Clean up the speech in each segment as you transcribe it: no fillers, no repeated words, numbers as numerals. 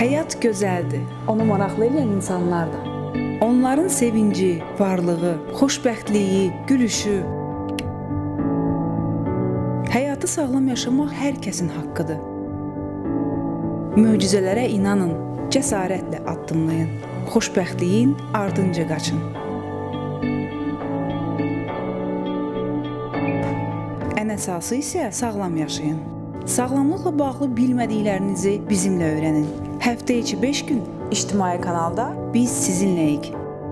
Həyat gözəldir. Onu maraqlı edən insanlar da. Onların sevinci, varlığı, xoşbəxtliyi, gülüşü. Həyatı sağlam yaşamaq hər kəsin haqqıdır. Möcüzələrə inanın, cəsarətlə addımlayın. Xoşbəxtliyin ardınca qaçın. Ən əsası isə sağlam yaşayın. Sağlamlıqla bağlı bilmədiklərinizi bizimlə öyrənin. Həftə içi 5 gün İctimai kanalda biz sizinləyik.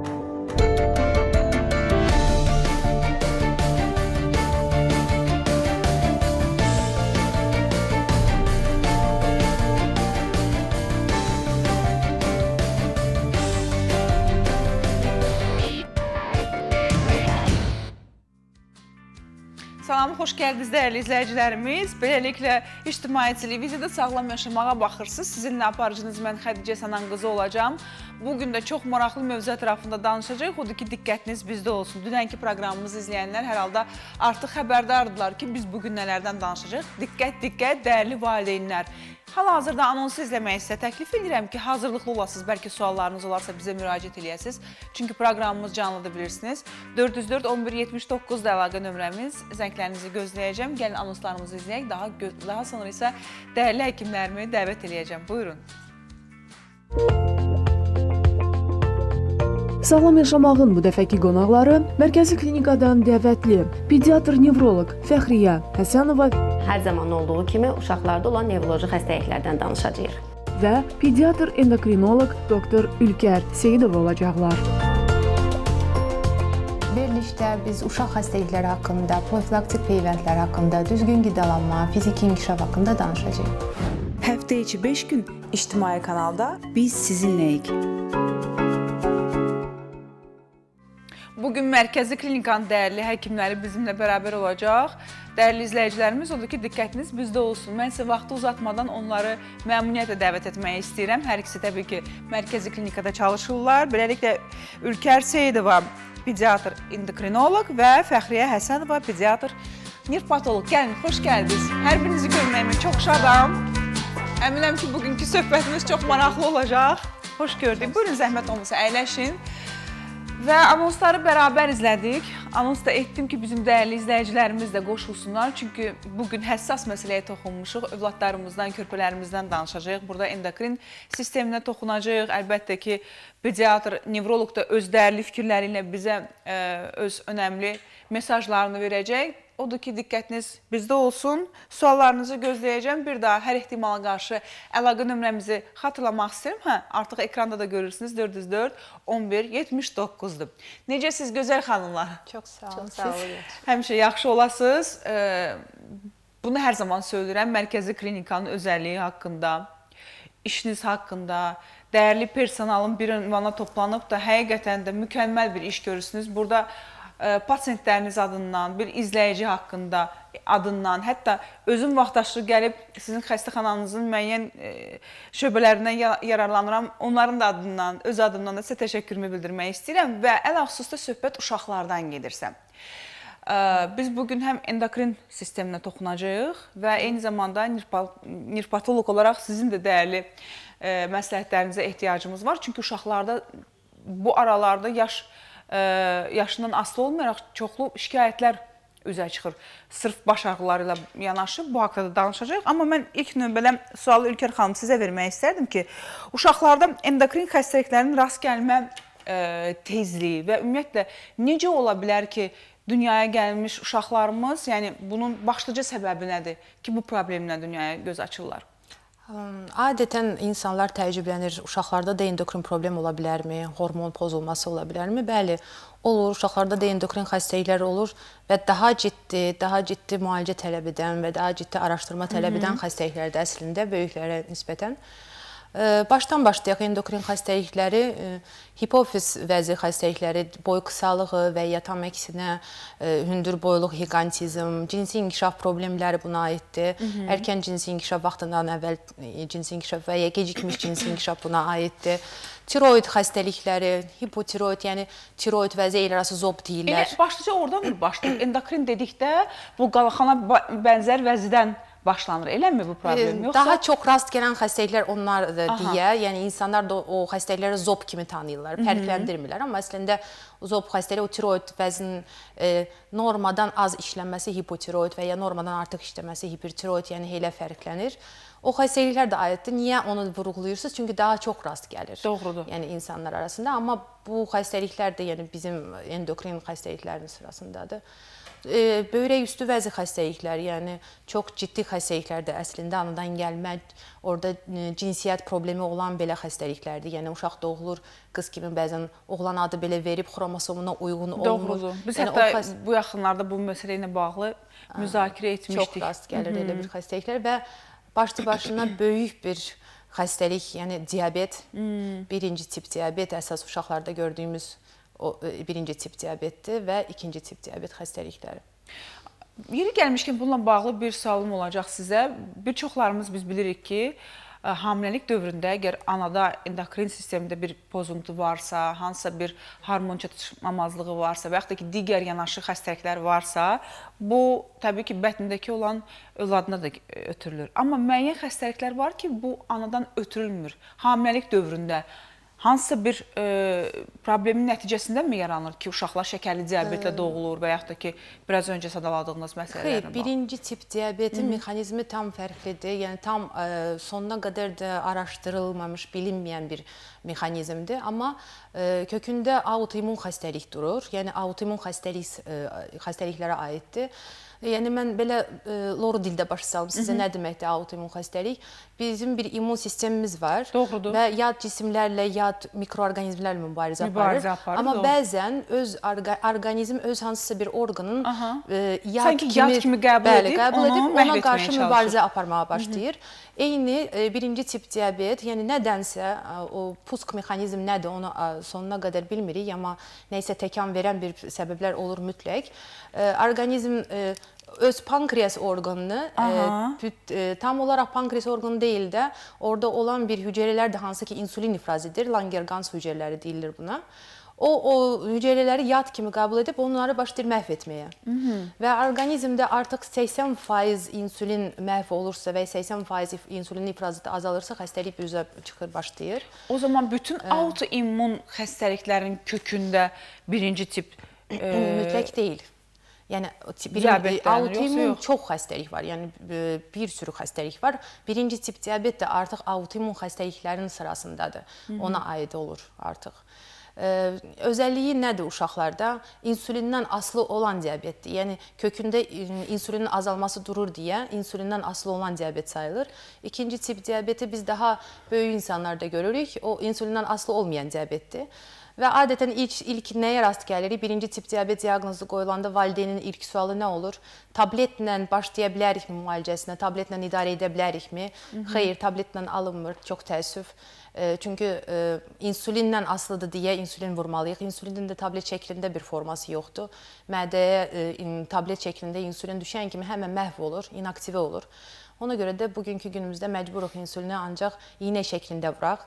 Salam, xoş gəldiniz dəyərli izləyicilərimiz. Beləliklə, İctimai televiziyada sağlam yaşamağa baxırsınız. Sizinlə aparıcınız mən Xədicə Sənan qızı olacağam. Bugün də çox maraqlı mövzu ətrafında danışacaq. Odur ki, diqqətiniz bizdə olsun. Dünənki proqramımızı izləyənlər hər halda artıq xəbərdardılar ki, biz bugün nələrdən danışacaq. Diqqət, diqqət, dəyərli valideynlər. Hal-hazırda anonsu izləməyi sizə təklif edirəm ki, hazırlıqlı olasınız. Bəlkə suallarınız olarsa bizə müraciət eləyəsiniz. Çünki proqramımız canlıdır, bilirsiniz. 404-11-79 da əlaqə nömrəmiz. Zənglərinizi gözləyəcəm. Gəlin anonslarımızı izləyək. Daha sonra isə dəyərli həkimlərimi dəvət eləyəcəm. Buyurun. Sağlam yaşamağın bu dəfəki qonaqları Mərkəzi Klinikadan dəvətli pediatr-nevroloq Fəxriyə Həsənova hər zaman olduğu kimi uşaqlarda olan nevroloji xəstəliklərdən danışacağıq. Və pediatr-endokrinoloq doktor Ülkər Seyidova olacaqlar. Verilişdə biz uşaq xəstəlikləri haqqında, profilaktik peyvəndlər haqqında, düzgün qidalanma, fiziki inkişaf haqqında danışacağıq. Həftə içi 5 gün İctimai kanalda biz sizinləyik. Bugün Mərkəzi Klinikanın dəyərli həkimləri bizimlə bərabər olacaq. Dəyərli izləyicilərimiz, odur ki, diqqətiniz bizdə olsun. Mən isə vaxtı uzatmadan onları məmnuniyyətlə dəvət etmək istəyirəm. Hər ikisi təbii ki, Mərkəzi Klinikada çalışırlar. Beləliklə, Ülkər Seyidova, pediatr endokrinoloq və Fəxriyə Həsənova, pediatr nefrapatoloq. Gəlin, xoş gəldiniz. Hər birinizi görməyimə çox şadam. Əminəm ki, bugünkü söhbətimiz çox maraqlı olacaq. Xoş gördük. Buyurun, zəhmət olmasa, əyləşin. Və anonsları bərabər izlədik. Anons da etdim ki, bizim dəyərli izləyicilərimiz də qoşulsunlar. Çünki bugün həssas məsələyə toxunmuşuq. Övladlarımızdan, körpələrimizdən danışacağıq. Burada endokrin sisteminə toxunacağıq. Əlbəttə ki, pediatr, nevroloq da öz dəyərli fikirləri ilə bizə öz önəmli mesajlarını verəcək. Odur ki, diqqətiniz bizdə olsun. Suallarınızı gözləyəcəm. Bir daha hər ehtimala qarşı əlaqə nömrəmizi xatırlamaq istəyirəm. Artıq ekranda da görürsünüz. 404-11-79-dur. Necəsiz, gözəl xanımlar? Çox sağ olun. Həmişə yaxşı olasınız. Bunu hər zaman söyləyirəm. Mərkəzi Klinikanın özəlliyi haqqında, işiniz haqqında, dəyərli personalın bir ünvana toplanıb da həqiqətən də mükəmməl bir iş görürsünüz. Burada pasiyentləriniz adından, bir izləyici haqqında adından, hətta özüm vaxtaşırı gəlib sizin xəstəxananızın müəyyən şöbələrindən yararlanıram. Onların da adından, öz adımdan da sizə təşəkkürümü bildirmək istəyirəm və ələlxüsusda söhbət uşaqlardan gedirsə. Biz bugün həm endokrin sisteminə toxunacağıq və eyni zamanda nefrapatoloq olaraq sizin də dəyərli məsləhətlərinizə ehtiyacımız var. Çünki uşaqlarda bu aralarda yaşından asılı olmayaraq çoxlu şikayətlər üzə çıxır. Sırf baş ağrıları ilə yanaşı bu haqda da danışacağıq. Amma mən ilk növbədə sualı Ülkər xanım sizə vermək istərdim ki, uşaqlarda endokrin xəstəliklərinin rast gəlmə tezliyi və ümumiyyətlə necə ola bilər ki, dünyaya gəlmiş uşaqlarımız, yəni bunun başlıca səbəbi nədir ki, bu problemlə dünyaya göz açırlar? Adətən insanlar təəccüblənir, uşaqlarda da endokrin problem ola bilərmi, hormon pozulması ola bilərmi? Bəli, olur, uşaqlarda da endokrin xəstəliklər olur və daha ciddi müalicə tələb edən və daha ciddi araşdırma tələb edən xəstəliklərdir əslində böyüklərə nisbətən. Başdan başlayaq, endokrin xəstəlikləri, hipofiz vəzi xəstəlikləri, boy qısalığı və ya tam əksinə hündür boyluq, higantizm, cinsi inkişaf problemləri buna aiddir. Erkən cinsi inkişaf, vaxtından əvvəl cinsi inkişaf və ya gecikmiş cinsi inkişaf buna aiddir. Tiroid xəstəlikləri, hipotiroid, yəni tiroid vəzi el arası zob deyirlər. Başlıca oradan bir başlayaq. Endokrin dedikdə bu qalxana bənzər vəzidən başlanır. Eləmi bu problem? Yoxsa Daha çox rast gələn xəstəliklər onlardır deyə, yəni insanlar da o xəstəlikləri zob kimi tanıyırlar, fərqləndirmirlər. Amma əslində zob xəstəliyi, o tiroid vəznin normadan az işlənməsi hipotiroid və ya normadan artıq işləməsi hipertiroid, yəni elə fərqlənir. O xəstəliklər də aiddir. Niyə onu vurğulayırsınız? Çünki daha çox rast gəlir. Doğrudur. Yəni insanlar arasında. Amma bu xəstəliklər də yəni bizim endokrin xəstəliklərin sırasındadır. Böyrək üstü vəzi xəstəlikləri, yəni çox ciddi xəstəliklər də əslində anadan gəlmə, orada cinsiyyət problemi olan belə xəstəliklərdir. Yəni uşaq doğulur, qız kimi bəzən oğlan adı belə verib xromosomuna uyğun olmur. Doğrudur. Biz yəni, hətta bu yaxınlarda bu məsələ ilə bağlı müzakirə etmişdik. Çox rast gəlir elə bir xəstəliklər və başlı-başına böyük bir xəstəlik, yəni diabet, birinci tip diabet, əsas uşaqlarda gördüyümüz o birinci tip diabetdir və ikinci tip diabet xəstəlikləri. Yeri gəlmişkən bununla bağlı bir sualım olacaq sizə. Bir çoxlarımız biz bilirik ki, hamiləlik dövründə əgər anada endokrin sistemində bir pozuntu varsa, hansısa bir hormon çatışmamazlığı varsa və yaxud da ki, digər yanaşı xəstəliklər varsa, bu təbii ki, bətnindəki olan övladına da ötürülür. Amma müəyyən xəstəliklər var ki, bu anadan ötürülmür. Hamiləlik dövründə hansısa bir problemin nəticəsində mi yaranır ki, uşaqlar şəkərli diabetlə doğulur və yaxud da ki, biraz öncə sadaladığınız məsələlərlə bağlı? Birinci tip diabetin mexanizmi tam fərqlidir. Yəni tam sonuna qədər də araşdırılmamış, bilinməyən bir mexanizmdir. Amma kökündə autoimmun xəstəlik durur. Yəni autoimmun xəstəliklərə aiddir. Yəni mən belə loru dildə başa salım sizə nə deməkdir autoimmun xəstəlik. Bizim bir immun sistemimiz var. Doğrudur. Və yad cisimlərlə, yad mikroorqanizmlərlə mübarizə aparır. Amma bəzən öz orqanizm öz hansısa bir orqanın sanki yad kimi qəbul edib ona qarşı mübarizə aparmağa başlayır. Eyni birinci tip diabet, yəni nədənsə o pusk mexanizm nədir onu sonuna qədər bilmirik, amma nəysə təkan verən bir səbəblər olur mütləq. Orqanizm öz pankreas orqanını tam olaraq pankreas orqanı deyil də orada olan bir hüceyrələr də hansı ki insulin ifraz edir, Langerhans hüceyrələri deyilir buna. O hüceyrələri yad kimi qəbul edib onları başlayır məhv etməyə. Və orqanizmdə artıq 80% insulin məhv olursa və 80% insulin ifrazı azalırsa xəstəlik üzə çıxır, başlayır. O zaman bütün autoimmun xəstəliklərin kökündə birinci tip mütləq deyil. Yəni autoimmun çox xəstəlik var. Yəni bir sürü xəstəlik var. Birinci tip diabet də artıq autoimmun xəstəliklərin sırasındadır. Ona aid olur artıq. Özəlliyi nədir uşaqlarda? İnsulindən asılı olan diabetdir. Yəni kökündə insulinin azalması durur deyə insulindən asılı olan diabet sayılır. İkinci tip diabeti biz daha böyük insanlarda görürük. O insulindən asılı olmayan diabetdir. Və adətən ilk nəyə rast gəlirik? Birinci tip diabet diaqnozu qoyulanda valideynin ilk sualı nə olur? Tabletlə başlaya bilərikmi müalicəsinə? Tabletlə idarə edə bilərikmi? Xeyr, tabletlə alınmır. Çox təəssüf. Çünki insulindən asılıdır deyə insulin vurmalıyıq. İnsulinin də tablet şəklində bir forması yoxdur. Mədəyə tablet şəklində insulin düşən kimi həmən məhv olur, inaktivə olur. Ona görə də bugünkü günümüzdə məcburuq insulini ancaq iynə şəklində vuraq.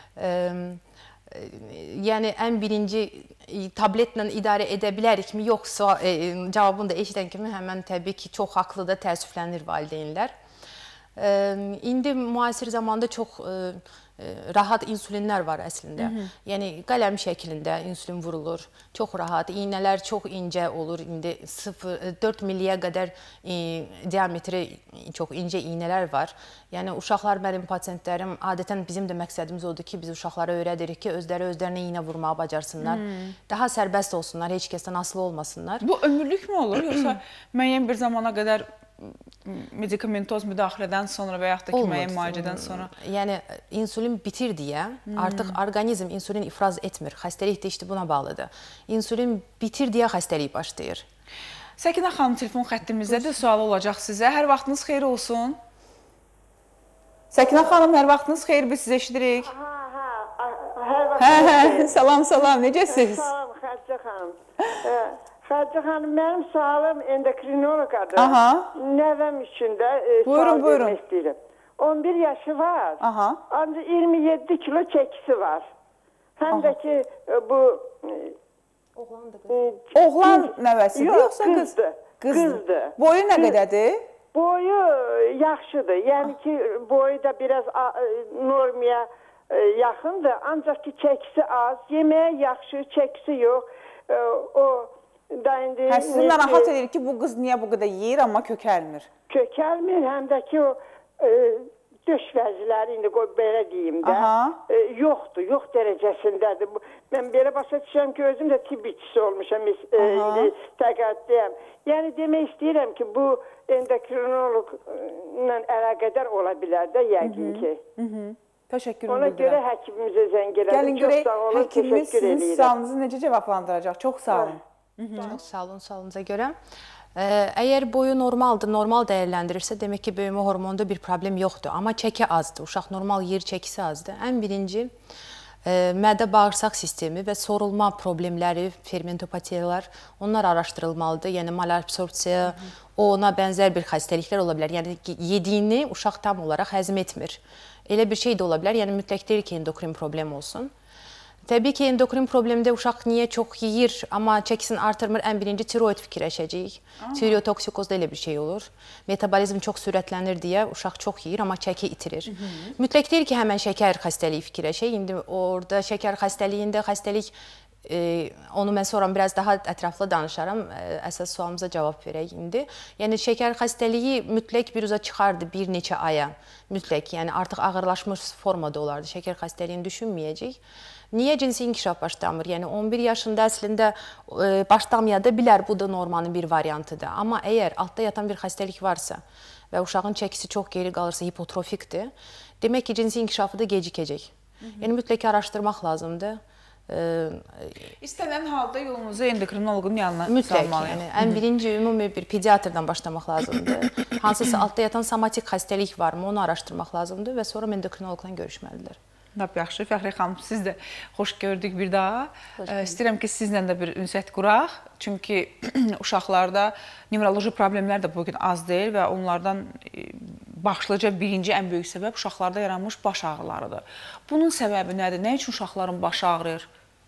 Yəni ən birinci tabletlə idarə edə bilərikmi? Yoxsa cavabını da eşidən kimi həmən təbii ki, çox haqlıdır, təəssüflənir valideynlər. İndi müasir zamanda çox rahat insulinlər var əslində. Yəni qələm şəklində insulin vurulur. Çox rahat. İynələr çox incə olur. İndi 4 milliyə qədər diametri çox incə iynələr var. Yəni uşaqlar, mənim pasientlərim, adətən bizim də məqsədimiz odur ki, biz uşaqlara öyrədirik ki, özlərinə iynə vurmağı bacarsınlar. Daha sərbəst olsunlar, heç kəsdən asılı olmasınlar. Bu ömürlük mü olur? Yoxsa müəyyən bir zamana qədər medikamentoz müdaxilədən sonra və yaxud da ki, müəyyən müalicədən sonra? Yəni, insulin bitir deyə artıq orqanizm insulin ifraz etmir. Xəstəlik də işte buna bağlıdır. İnsulin bitir deyə xəstəlik başlayır. Səkinə xanım, telefon xəttimizdədir. Sualı olacaq sizə. Hər vaxtınız xeyir olsun. Səkinə xanım, hər vaxtınız xeyir, biz sizi eşidirik. Hər vaxtınız Salam, salam, necəsiniz? Salam, Xədicə xanım. Xədicə xanım, mənim sualım endokrinoloqadır. Nəvəm üçün də sual vermək istəyirəm. 11 yaşı var, ancaq 27 kilo çəkisi var. Həm də ki, bu... Oğlan nəvəsidir, yoxsa qızdır? Qızdır. Boyu nə qədədir? boyu yaxşıdır. Yəni ki, boyu da biraz normaya yaxındır. Ancaq ki, çəkisi az. Yeməyə yaxşı, çəkisi yox. Sizin narahat edir ki, bu qız niyə bu qədər yeyir, amma kökəlmir? Kökəlmir, həm də ki, o döş vəziləri, indi belə deyim də, yoxdur, yox dərəcəsindədir. Mən belə başa düşürəm ki, özüm də tibb işçisi olmuşam, indi təqəddəyəm. Yəni, demək istəyirəm ki, bu endokrinoloqla əlaqədar ola bilər də, yəqin ki. Təşəkkür edirəm. Ona görə həkimimizə zəng elədim. Gəlin görək, həkimimiz sizin sualınızı necə cavablandıracaq? Çox sağ olun. Çox sağ olun, sualınıza görə. Əgər boyu normaldır, normal dəyərləndirirsə, demək ki, böyümə hormonunda bir problem yoxdur. Amma çəki azdır, uşaq normal yer çəkisi azdır. Ən birinci, mədə-bağırsaq sistemi və sorulma problemləri, fermentopatiyalar, onlar araşdırılmalıdır. Yəni, malabsorpsiya, ona bənzər bir xəstəliklər ola bilər. Yəni, yediyini uşaq tam olaraq həzm etmir. Elə bir şey də ola bilər, yəni mütləq deyil ki, endokrin problem olsun. Təbii ki, endokrin problemdə uşaq niyə çox yeyir, amma çəkisini artırmır, ən birinci tiroid fikirləşəcəyik. Tirotoksikozda elə bir şey olur. Metabolizm çox sürətlənir deyə uşaq çox yeyir, amma çəki itirir. Mütləq deyil ki, həmən şəkər xəstəliyi fikirləşək. İndi orada şəkər xəstəliyində xəstəlik, onu mən sonra biraz daha ətraflı danışaram, əsas sualımıza cavab verək indi. Yəni, şəkər xəstəliyi mütləq bir uza çıxardı bir neçə aya, mütləq, yəni artıq ağırlaşmış formada olardı, şəkər xəstəliyini düşünməyəcək. Niyə cinsi inkişaf başlamır? Yəni, 11 yaşında əslində başlamaya da bilər, bu da normanın bir variantıdır. Amma əgər altda yatan bir xəstəlik varsa və uşağın çəkisi çox geri qalırsa, hipotrofikdir, demək ki, cinsi inkişafı da gecikəcək. Yəni, mütləq araşdırmaq lazımdır. İstənilən halda yolunuzu endokrinoloqun yanına salmalıyıq. Mütləq, yəni, ən birinci ümumi bir pediatrdan başlamaq lazımdır. Hansısa altda yatan somatik xəstəlik varmı, onu araşdırmaq lazımdır və sonra endokrinoloqla görüşməlidir. Lap yaxşı, Fəxriyə xanım, siz də xoş gördük bir daha. İstəyirəm ki, sizlə də bir ünsiyyət quraq. Çünki uşaqlarda nevroloji problemlər də bugün az deyil və onlardan başlıca birinci ən böyük səbəb uşaqlarda yaranmış baş ağrılarıdır. Bunun səbəbi nədir? Nə üçün uşaqların başı ağrıyır?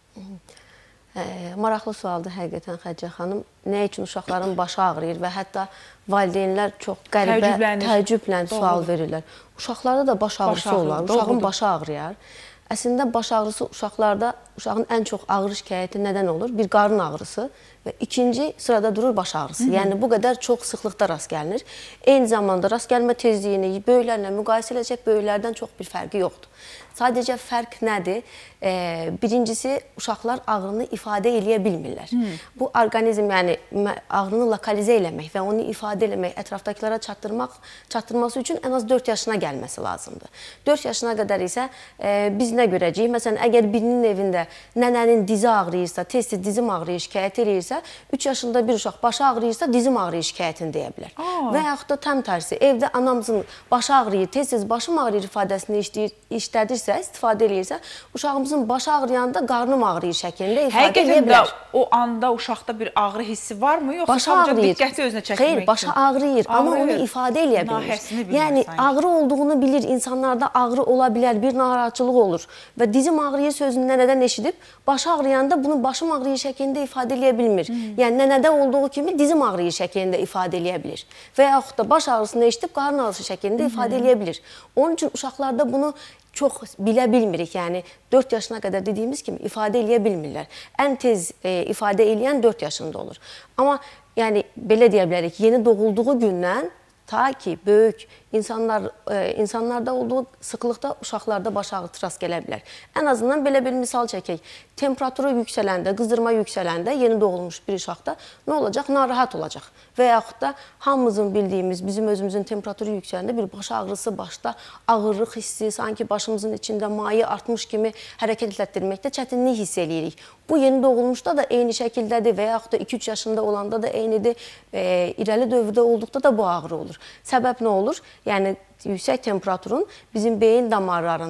Maraqlı sualdır həqiqətən Xədicə xanım. Nə üçün uşaqların başı ağrıyır və hətta valideynlər çox qəribə, təəccüblə sual verirlər. Uşaqlarda da baş ağrısı olar, uşağın başı ağrıyar. Əslində, baş ağrısı uşaqlarda, uşağın ən çox ağrı şikayəti nədən olur? Bir qarın ağrısı və ikinci sırada durur baş ağrısı. Yəni, bu qədər çox sıxlıqda rast gəlinir. Eyni zamanda rast gəlmə tezliyini böyüklərlə müqayisə edəcək, böyüklərdən çox bir fərqi yoxdur. Sadəcə fərq nədir? Birincisi, uşaqlar ağrını ifadə eləyə bilmirlər. Bu orqanizm, yəni ağrını lokalizə eləmək və onu ifadə eləmək, ətrafdakılara çatdırması üçün ən az 4 yaşına gəlməsi lazımdır. 4 yaşına qədər isə biz nə görəcəyik? Məsələn, əgər birinin evində nənənin dizi ağrıyırsa, tez-tez dizim ağrıyır, şikayət edirsə, 3 yaşında bir uşaq başı ağrıyırsa, dizim ağrıyır şikayətini deyə bilər. Və yaxud da tam tərsi, evdə anamızın başı ağrıyır, tez-tez başım ağrıyır ifadəsini işlədirsə, istifadə edirsə, uşağımızın başı ağrıyanda qarnım ağrıyır şəklində ifadə edə bilər. Həqiqətən o anda uşaqda bir ağrı hissi varmı, yoxsa sadəcə diqqəti özünə çəkmək üçün? Xeyr, başı ağrıyır, amma onu ifadə eləyə bilir. Yəni, ağrı olduğunu bilir, insanlarda ağrı ola bilər, bir narahatçılıq olur və dizim ağrıyır sözünü nənədən eşidib, başı ağrıyanda bunu başım ağrıyır şəklində ifadə eləyə bilmir. Yəni, nənədə olduğu kimi dizim ağrıyır şəklində ifadə eləyə bilir. Və yaxud da baş ağrısını eşidib, qarın ağrısı şəklində ifadə eləyə bilir. Onun üçün uşaqlarda bunu çox bilə bilmirik. Yəni, 4 yaşına qədər dediyimiz kimi ifadə eləyə bilmirlər. Ən tez ifadə eləyən 4 yaşında olur. Amma, yəni, belə deyə bilərik, yeni doğulduğu gündən ta ki, böyük insanlarda olduğu sıxlıqda uşaqlarda baş ağrısı rast gələ bilər. Ən azından belə bir misal çəkək. Temperaturu yüksələndə, qızdırma yüksələndə yeni doğulmuş bir uşaqda nə olacaq? Narahat olacaq. Və yaxud da hamımızın bildiyimiz, bizim özümüzün temperaturu yüksələndə bir baş ağrısı, başda ağırlıq hissi, sanki başımızın içində mayi artmış kimi hərəkət etdirməkdə çətinlik hiss eləyirik. Bu yeni doğulmuşda da eyni şəkildədir və yaxud da 2-3 yaşında olanda da eynidir. İrəli dövrdə olduqda da bu ağrı olur. Səbəb nə olur? Yəni, yüksək temperaturun bizim beyin damarlarında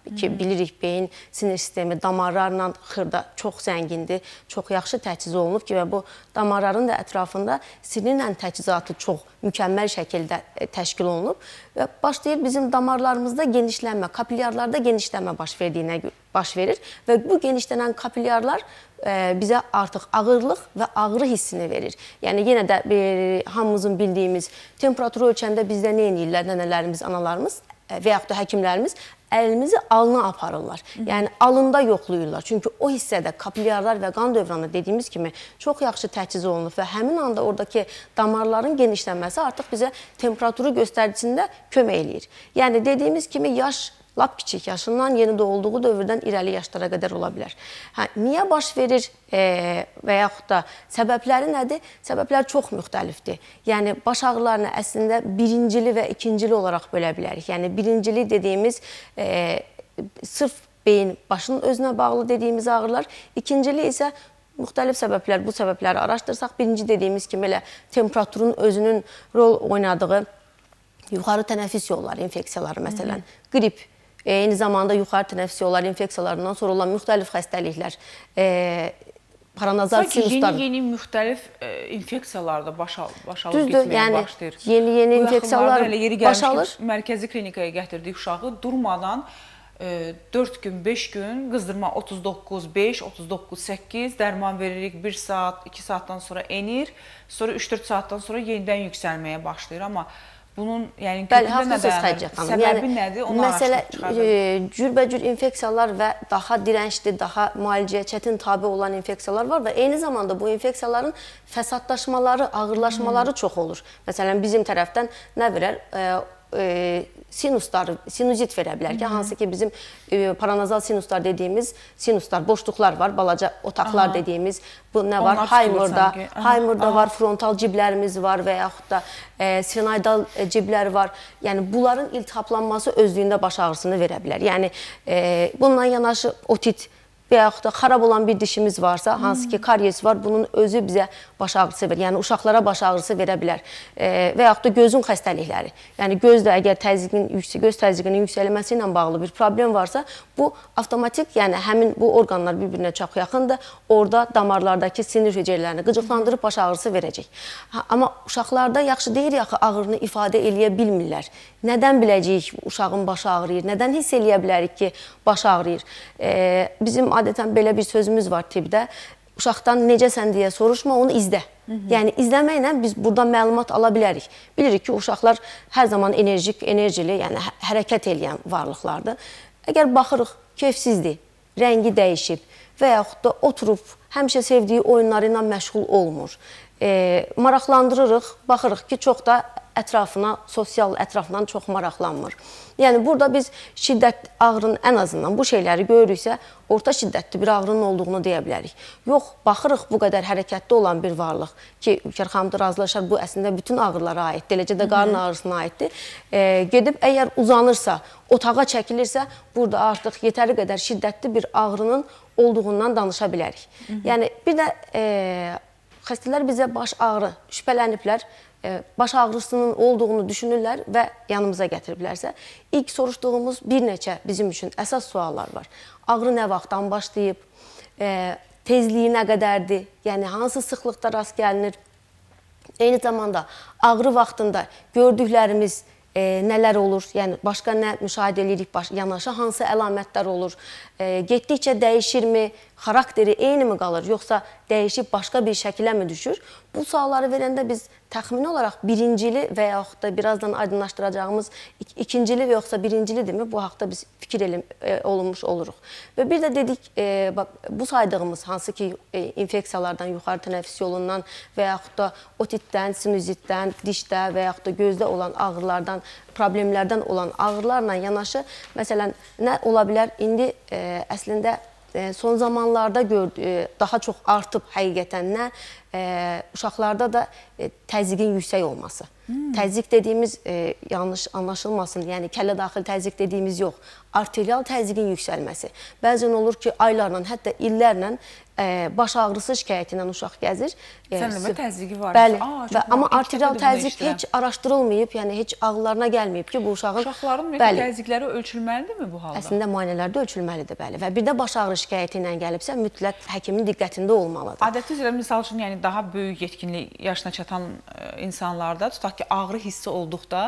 ki, bilirik beyin sinir sistemi damarlarla xırda çox zəngindir, çox yaxşı təchiz olunub ki, və bu damarların da ətrafında sinirlə təchizatı çox mükəmməl şəkildə təşkil olunub və başlayır bizim damarlarımızda genişlənmə, kapilyarlarda genişlənmə baş verir və bu genişlənən kapilyarlar bizə artıq ağırlıq və ağrı hissini verir. Yəni, yenə də hamımızın bildiyimiz temperaturu ölçəndə bizdə nə edirlər, nənələrimiz, analarımız və yaxud da həkimlərimiz əlimizi alına aparırlar. Yəni, alında yoxlayırlar. Çünki o hissədə kapilyarlar və qan dövranı dediyimiz kimi çox yaxşı təchiz olunub və həmin anda oradakı damarların genişlənməsi artıq bizə temperaturu göstəricisində kömək eləyir. Yəni, dediyimiz kimi yaş lap kiçik yaşından yeni doğulduğu dövrdən irəli yaşlara qədər ola bilər. Niyə baş verir və yaxud da səbəbləri nədir? Səbəblər çox müxtəlifdir. Yəni, baş ağrılarını əslində birincili və ikincili olaraq bölə bilərik. Yəni, birincili dediyimiz sırf beyin, başının özünə bağlı dediyimiz ağrılar. İkincili isə müxtəlif səbəblər, bu səbəbləri araşdırsaq, birinci dediyimiz kimi elə temperaturun özünün rol oynadığı yuxarı tənəffüs yolları infeksiyaları, məsələn, qrip, eyni zamanda yuxarı tənəffüs yolları infeksiyalarından sonra olan müxtəlif xəstəliklər, paranazal sinuslar. Yeni müxtəlif infeksiyalarda baş alıb getməyə başlayır. Yeni infeksiyalar baş alır. Mərkəzi klinikaya gətirdik uşağı durmadan 4 gün, 5 gün qızdırma 39-5, 39-8 dərman veririk, 1 saat, 2 saatdan sonra enir, sonra 3-4 saatdan sonra yenidən yüksəlməyə başlayır. Amma bunun səbəbi nədir? Məsələ, cürbəcür infeksiyalar və daha dirəncli, daha müalicəyə çətin tabi olan infeksiyalar var və eyni zamanda bu infeksiyaların fəsadlaşmaları, ağırlaşmaları çox olur. Məsələn, bizim tərəfdən nə verər? Sinuzit verə bilər ki, hansı ki bizim paranazal sinuslar dediyimiz sinuslar, boşluqlar var, balaca otaqlar dediyimiz, bu nə var? Haymırda var, frontal ciblərimiz var və yaxud da sfenoidal ciblər var. Yəni, bunların iltihaplanması özlüyündə baş ağrısını verə bilər. Yəni, bununla yanaşı otit və yaxud da xarab olan bir dişimiz varsa, hansı ki karies var, bunun özü bizə baş ağrısı verir. Yəni, uşaqlara baş ağrısı verə bilər. Və yaxud da gözün xəstəlikləri. Yəni, gözdə əgər göz təzyiqinin yüksəlməsi ilə bağlı bir problem varsa, bu avtomatik, yəni həmin bu orqanlar bir-birinə çox yaxındır. Orada damarlardakı sinir hüceyrələrini qıcıqlandırıb baş ağrısı verəcək. Amma uşaqlarda yaxşı deyir, yaxı ağrını ifadə eləyə bilmirlər. Nədən biləcəyik uşağın başı ağrıyır? Nədən hiss eləyə bilərik ki, baş ağrıyır? Bizim adətən belə bir sözümüz var tibbdə. Uşaqdan necəsən deyə soruşma, onu izlə. Yəni, izləməklə biz burada məlumat ala bilərik. Bilirik ki, uşaqlar hər zaman enerjili, yəni hərəkət eləyən varlıqlardır. Əgər baxırıq, keyfsizdir, rəngi dəyişib və yaxud da oturub həmişə sevdiyi oyunları ilə məşğul olmur. Maraqlandırırıq, baxırıq ki, çox da sosial ətrafından çox maraqlanmır. Yəni, burada biz şiddət ağrının ən azından bu şeyləri görürüksə, orta şiddətli bir ağrının olduğunu deyə bilərik. Yox, baxırıq bu qədər hərəkətli olan bir varlıq ki, Ülker xanım da razılaşar, bu əslində bütün ağrılara aiddir, eləcə də qarın ağrısına aiddir. Gedib, əgər uzanırsa, otağa çəkilirsə, burada artıq yetəri qədər şiddətli bir ağrının olduğundan danışa bilərik. Yəni, bir də xəstələr bizə baş ağrı şübhələniblər, baş ağrısının olduğunu düşünürlər və yanımıza gətiriblərsə, ilk soruşduğumuz bir neçə bizim üçün əsas suallar var. Ağrı nə vaxtdan başlayıb, tezliyi nə qədərdir, yəni hansı sıxlıqda rast gəlinir, eyni zamanda ağrı vaxtında gördüklərimiz nələr olur, yəni başqa nə müşahidə edirik, yanaşı hansı əlamətlər olur, getdikcə dəyişirmi, xarakteri eyni mi qalır, yoxsa dəyişib başqa bir şəkilə mi düşür? Bu sualları verəndə biz təxmini olaraq birincili və yaxud da birazdan aydınlaşdıracağımız ikincili və yoxsa birincilidirmi, bu haqda biz fikir olunmuş oluruq. Və bir də dedik, bu saydığımız hansı ki infeksiyalardan, yuxarı tənəffüs yolundan və yaxud da otitdən, sinüzitdən, dişdə və yaxud da gözdə olan ağrılardan, problemlərdən olan ağrılarla yanaşı, məsələn, nə ola bilər? İndi əslində son zamanlarda daha çox artıb həqiqətən nə uşaqlarda da təzyiqin yüksək olması. Təzyiq dediyimiz yanlış anlaşılmasın, yəni kəllə daxil təzyiq dediyimiz yox, arterial təzyiqin yüksəlməsi. Bəzən olur ki, aylarla, hətta illərlə baş ağrısı şikayəti ilə uşaq gəzir. Sən demə təzyiqi var. Bəli, amma arterial təzyiq heç araşdırılmayıb, yəni heç ağıllarına gəlməyib ki, bu uşağın... Uşaqların təzyiqləri ölçülməlidirmi bu halda? Əslində müayinələrdə ölçülməlidir, bəli. Və bir də baş ağrı şikayəti ilə gəlibsə, mütləq həkimin diqqətində olmalıdır. Adəti üzrə, misal üçün, yəni daha böyük yetkinlik yaşına çatan insanlarda, tutaq ki, ağrı hissi olduqda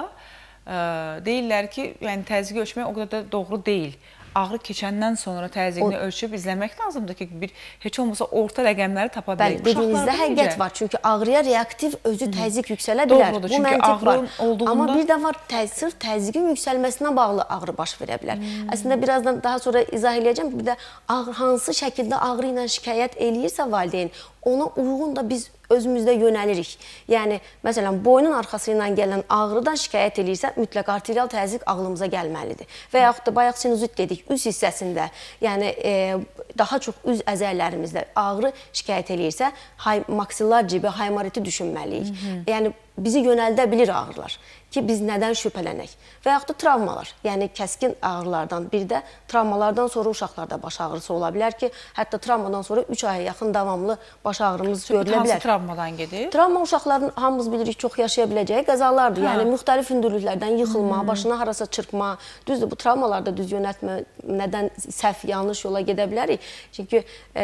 deyirlər ki, yəni təzyiqi ölçmək o qədər də doğru deyil. Ağrı keçəndən sonra təzyiqini ölçüb izləmək lazımdır ki, heç olmasa orta rəqəmləri tapa bilir. Bəli, dediyinizdə həqiqət var. Çünki ağrıya reaktiv özü təzyiq yüksələ bilər. Doğrudur, çünki ağrı olduğunda... Amma bir də var, sırf təzyiqin yüksəlməsinə bağlı ağrı baş verə bilər. Əslində, birazdan daha sonra izah edəcəm. Bir də hansı şəkildə ağrı ilə şikayət eləyirsə valideyn, ona uyğun da biz özümüzdə yönəlirik. Yəni, məsələn, boynun arxası ilə gələn ağrıdan şikayət edirsə, mütləq arterial təzyiq ağlımıza gəlməlidir. Və yaxud da bayaq sinuzit dedik, üz hissəsində, yəni daha çox üz əzələrimizdə ağrı şikayət edirsə, maksillar cibi, haymoriti düşünməliyik. Yəni, bizi yönəldə bilir ağrılar ki, biz nədən şübhələnək. Və yaxud da travmalar, yəni kəskin ağrılardan biri də travmalardan sonra uşaqlarda baş ağrısı ola bilər ki, hətta travmadan sonra 3 aya yaxın davamlı baş ağrımız görülə bilər. Hansı travmadan gedir? Travma uşaqların hamımız bilirik çox yaşaya biləcəyi qəzalardır. Yəni müxtəlif hündürlüklərdən yıxılma, başına harasa çırpma, düzdür, bu travmalarda düz yönəltmə, nədən səhv, yanlış yola gedə bilərik. Çünki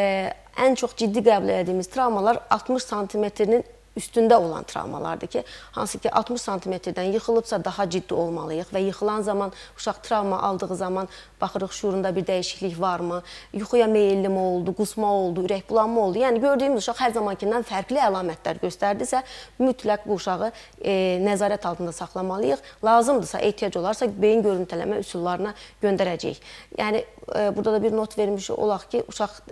ən çox ciddi qəbul edildiyimiz travmalar 60 santimetrinin üstündə olan travmalardır ki, hansı ki 60 santimetrdən yıxılıbsa daha ciddi olmalıyıq və yıxılan zaman, uşaq travma aldığı zaman baxırıq şuurunda bir dəyişiklik varmı, yuxuya meyilli mi oldu, qusma oldu, ürək bulanma oldu. Yəni gördüyümüz uşaq hər zamankindən fərqli əlamətlər göstərdisə, mütləq bu uşağı nəzarət altında saxlamalıyıq. Lazımdırsa, ehtiyac olarsa beyin görüntüləmə üsullarına göndərəcəyik. Yəni burada da bir not vermiş olaq ki, uşaq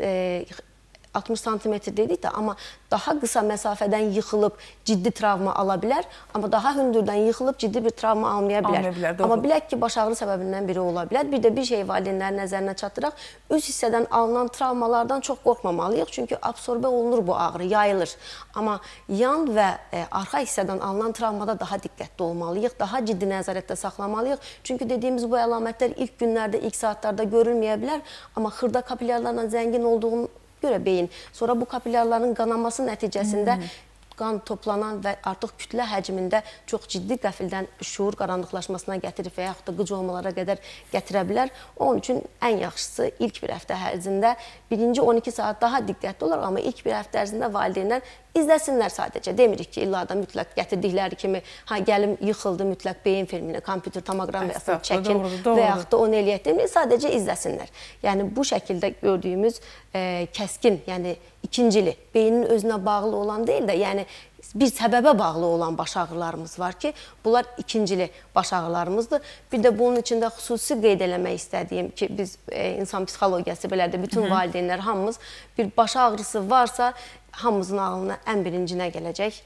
60 santimetr dedik də, amma daha qısa məsafədən yıxılıb ciddi travma ala bilər, amma daha hündürdən yıxılıb ciddi bir travma almaya bilər. Amma bilək ki, baş ağrı səbəbindən biri ola bilər. Bir də bir şey valideynlərin nəzərinə çatdıraq, üz hissədən alınan travmalardan çox qorxmamalıyıq, çünki absorbə olunur bu ağrı, yayılır. Amma yan və arxa hissədən alınan travmada daha diqqətli olmalıyıq, daha ciddi nəzarətdə saxlamalıyıq. Çünki dediyimiz bu əlamətlər ilk günlərdə, ilk saatlarda görülməyə bilər, amma xırda kapilyarlarla zəngin olduğunu görə beyin, sonra bu kapilyarların qanaması nəticəsində qan toplanan və artıq kütlə həcmində çox ciddi qəfildən şuur qaranlıqlaşmasına gətirib və yaxud da qıc olmalara qədər gətirə bilər. Onun üçün ən yaxşısı ilk bir həftə ərzində birinci 12 saat daha diqqətli olaraq, amma ilk bir həftə ərzində valideynlər izləsinlər sadəcə. Demirik ki, illa da mütləq gətirdikləri kimi, gəlim yıxıldı, mütləq beyin filmini, kompüter tomoqramiyasını çəkin və yaxud da onu eləyək demirik, sadəcə izləsinlər. Yəni bu şəkildə gördüyümüz kəskin, yəni ikincili, beynin özünə bağlı olan deyil də, yəni bir səbəbə bağlı olan baş ağrılarımız var ki, bunlar ikincili baş ağrılarımızdır. Bir də bunun içində xüsusi qeyd eləmək istədiyim ki, biz insan psixologiyası belədir, bütün valideynlər hamımız bir baş ağrısı varsa, hamımızın ağlına ən birinci nə gələcək?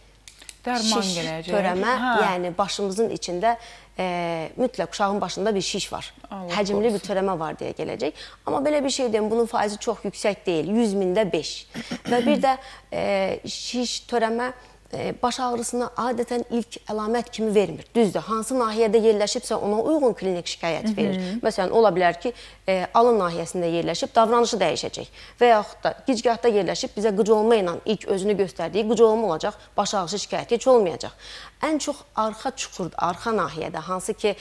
Şiş, törəmə, yəni başımızın içində mütləq uşağın başında bir şiş var. Həcmli bir törəmə var deyə gələcək. Amma belə bir şey deyim, bunun faizi çox yüksək deyil, 100.000-də 5. Və bir də şiş, törəmə baş ağrısına adətən ilk əlamət kimi vermir. Düzdür, hansı nahiyədə yerləşibsə ona uyğun klinik şikayət verir. Məsələn, ola bilər ki, alın nahiyəsində yerləşib, davranışı dəyişəcək və yaxud da gicgahda yerləşib bizə qıc olma ilə ilk özünü göstərdiyi qıc olma olacaq, baş ağrısı şikayəti heç olmayacaq. Ən çox arxa çuxurda, arxa nahiyədə, hansı ki,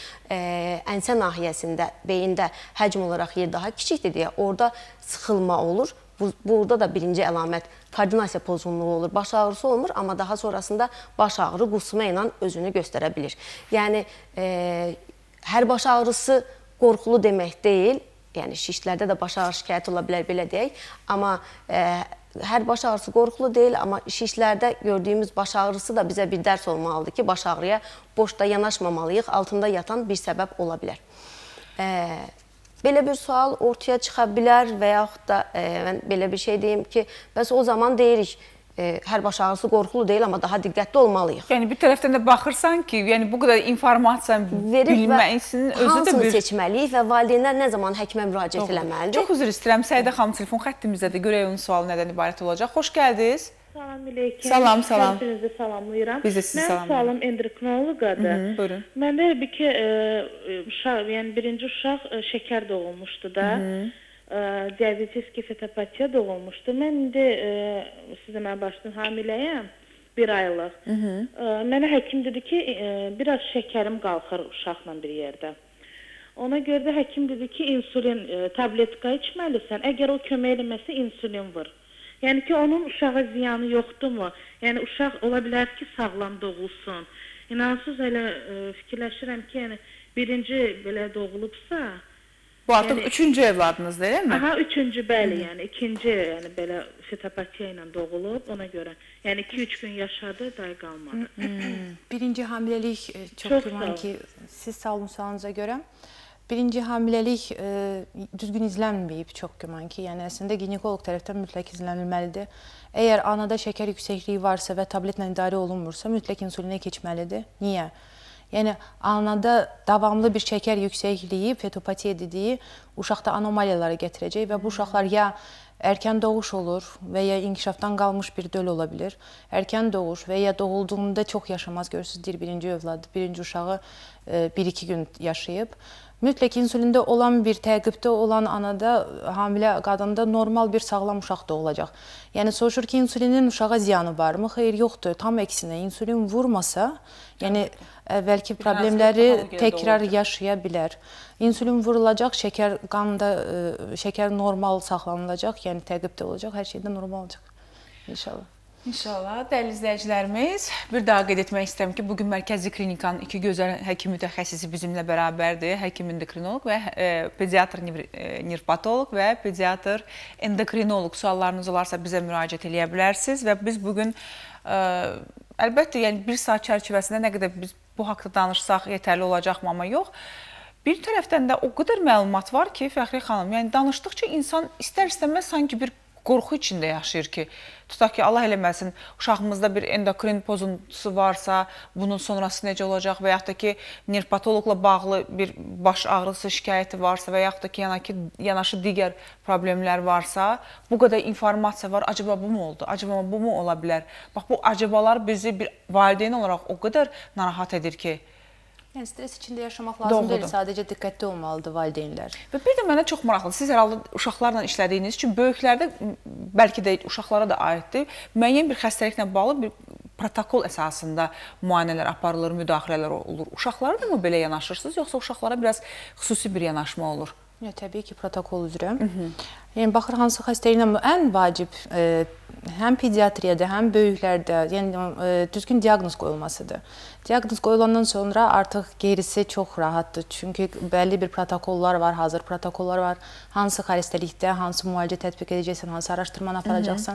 ənsə nahiyəsində, beyində həcm olaraq yer daha kiçikdir deyə, orada sıxılma olur. Burada da birinci əlamət koordinasiya pozğunluğu olur, baş ağrısı olmur, amma daha sonrasında baş ağrı qusma ilə özünü göstərə bilir. Yəni, hər baş ağrısı qorxulu demək deyil, yəni şişlərdə də baş ağrı şikayət ola bilər, belə deyək, amma hər baş ağrısı qorxulu deyil, amma şişlərdə gördüyümüz baş ağrısı da bizə bir dərs olmalıdır ki, baş ağrıya boşda yanaşmamalıyıq, altında yatan bir səbəb ola bilər. Belə bir sual ortaya çıxa bilər və yaxud da mən belə bir şey deyim ki, bəs o zaman deyirik, hər baş ağrısı qorxulu deyil, amma daha diqqətli olmalıyıq. Yəni bir tərəfdən də baxırsan ki, yəni bu qədər informasiya bilməsinin özü də bir... Hansını seçməliyik və valideynlər nə zaman həkimə müraciət eləməlidir? Çox üzr istəyirəm, Səidə xanım telefon xəttimizdə də görək onun sualı nədən ibarət olacaq. Xoş gəldiniz. Salam əleykum. Salam. Hər birinizi salamlayıram. Biz də sizi salamlayırıq. Mənim sualım endokrinoloqadır. Buyurun. Məndə bir ki, yəni birinci uşaq şəkər doğulmuşdu da. Diabetik kefalopatiya doğulmuşdu. Mən indi sizə mən başdan hamiləyəm. 1 aylıq. Mənə həkim dedi ki, biraz şəkərim qalxır uşaqla bir yerdə. Ona görə də həkim dedi ki, insulin tabletka içməlisən. Əgər o kömək eləməsə insulin vur. Yəni ki, onun uşağa ziyanı yoxdurmu? Yəni uşaq ola bilər ki, sağlam doğulsun. İnansız elə fikirləşirəm ki, yəni birinci belə doğulubsa, bu artıq yəni, 3-cü evladınızdır, elə mi? Aha, 3-cü, bəli, yəni ikinci, yəni belə fetopatiya ilə doğulub, ona görə. Yəni 2-3 gün yaşadı, day qalmadı. Birinci hamiləlik çox güman ki, siz sağlamlığınıza görə birinci hamiləlik düzgün izlənməyib çox güman ki, yəni əslində ginekoloq tərəfdən mütləq izlənilməlidir. Əgər anada şəkər yüksəkliyi varsa və tabletlə idarə olunmursa, mütləq insulinə keçməlidir. Niyə? Yəni anada davamlı bir şəkər yüksəkliyi, fetopatiya dediyi uşaqda anomaliyaları gətirəcək və bu uşaqlar ya erkən doğuş olur və ya inkişafdan qalmış bir döl ola bilir. Erkən doğuş və ya doğulduğunda çox yaşamaz, görürsünüz, deyir birinci övladı, birinci uşağı 1-2 gün yaşayıb. Mütləq insulində olan bir təqibdə olan anada, hamilə qadında normal bir sağlam uşaq doğulacaq. Yəni soruşur ki, insulinin uşağa ziyanı varmı? Xeyr, yoxdur. Tam əksinə, insulin vurmasa, yəni əvvəlki problemləri təkrar yaşaya bilər. İnsulin vurulacaq, şəkər qanda, şəkər normal saxlanılacaq, yəni təqibdə olacaq, hər şeydə normal olacaq. İnşallah. İnşallah. Dəyərli izləyicilərimiz, bir daha qeyd etmək istəyirəm ki, bugün Mərkəzi Klinikanın 2 gözəl həkim mütəxəssisi bizimlə bərabərdir. Həkim endokrinoloq və pediatr nefrapatoloq və pediatr endokrinoloq. Suallarınız olarsa bizə müraciət edə bilərsiniz və biz bugün əlbəttə, yəni 1 saat çərçivəsində nə qədər biz bu haqda danışsaq yetərli olacaqmı, amma yox. Bir tərəfdən də o qədər məlumat var ki, Fəxriyə xanım, yəni danışdıqca insan istər-istəməz sanki bir qorxu içində yaşayır ki, tutaq ki, Allah eləməsin, uşağımızda bir endokrin pozuntusu varsa, bunun sonrası necə olacaq və yaxud da ki, nefrapatoloqla bağlı bir baş ağrısı şikayəti varsa və yaxud da ki, yanaşı digər problemlər varsa, bu qədər informasiya var, acaba bu mu oldu, acaba bu mu ola bilər? Bax, bu acabalar bizi bir valideyn olaraq o qədər narahat edir ki, yəni stres içində yaşamaq lazım deyil, sadəcə diqqətli olmalıdır valideynlər. Və bir də mənə çox maraqlı, siz hər halda uşaqlarla işlədiyiniz üçün böyüklərdə, bəlkə də uşaqlara da aiddir, müəyyən bir xəstəliklə bağlı bir protokol əsasında müayinələr aparılır, müdaxilələr olur. Uşaqlara da mı belə yanaşırsınız, yoxsa uşaqlara biraz xüsusi bir yanaşma olur? Təbii ki, protokol üzrə. Yəni, baxır, hansı xəstəliklə ən vacib həm pediatriyada, həm böyüklərdə düzgün diaqnoz qoyulmasıdır. Diaqnoz qoyulandan sonra artıq gerisi çox rahatdır. Çünki bəlli bir protokollar var, hazır protokollar var. Hansı xəstəlikdə, hansı müalicə tətbiq edəcəksən, hansı araşdırmanı aparacaqsan.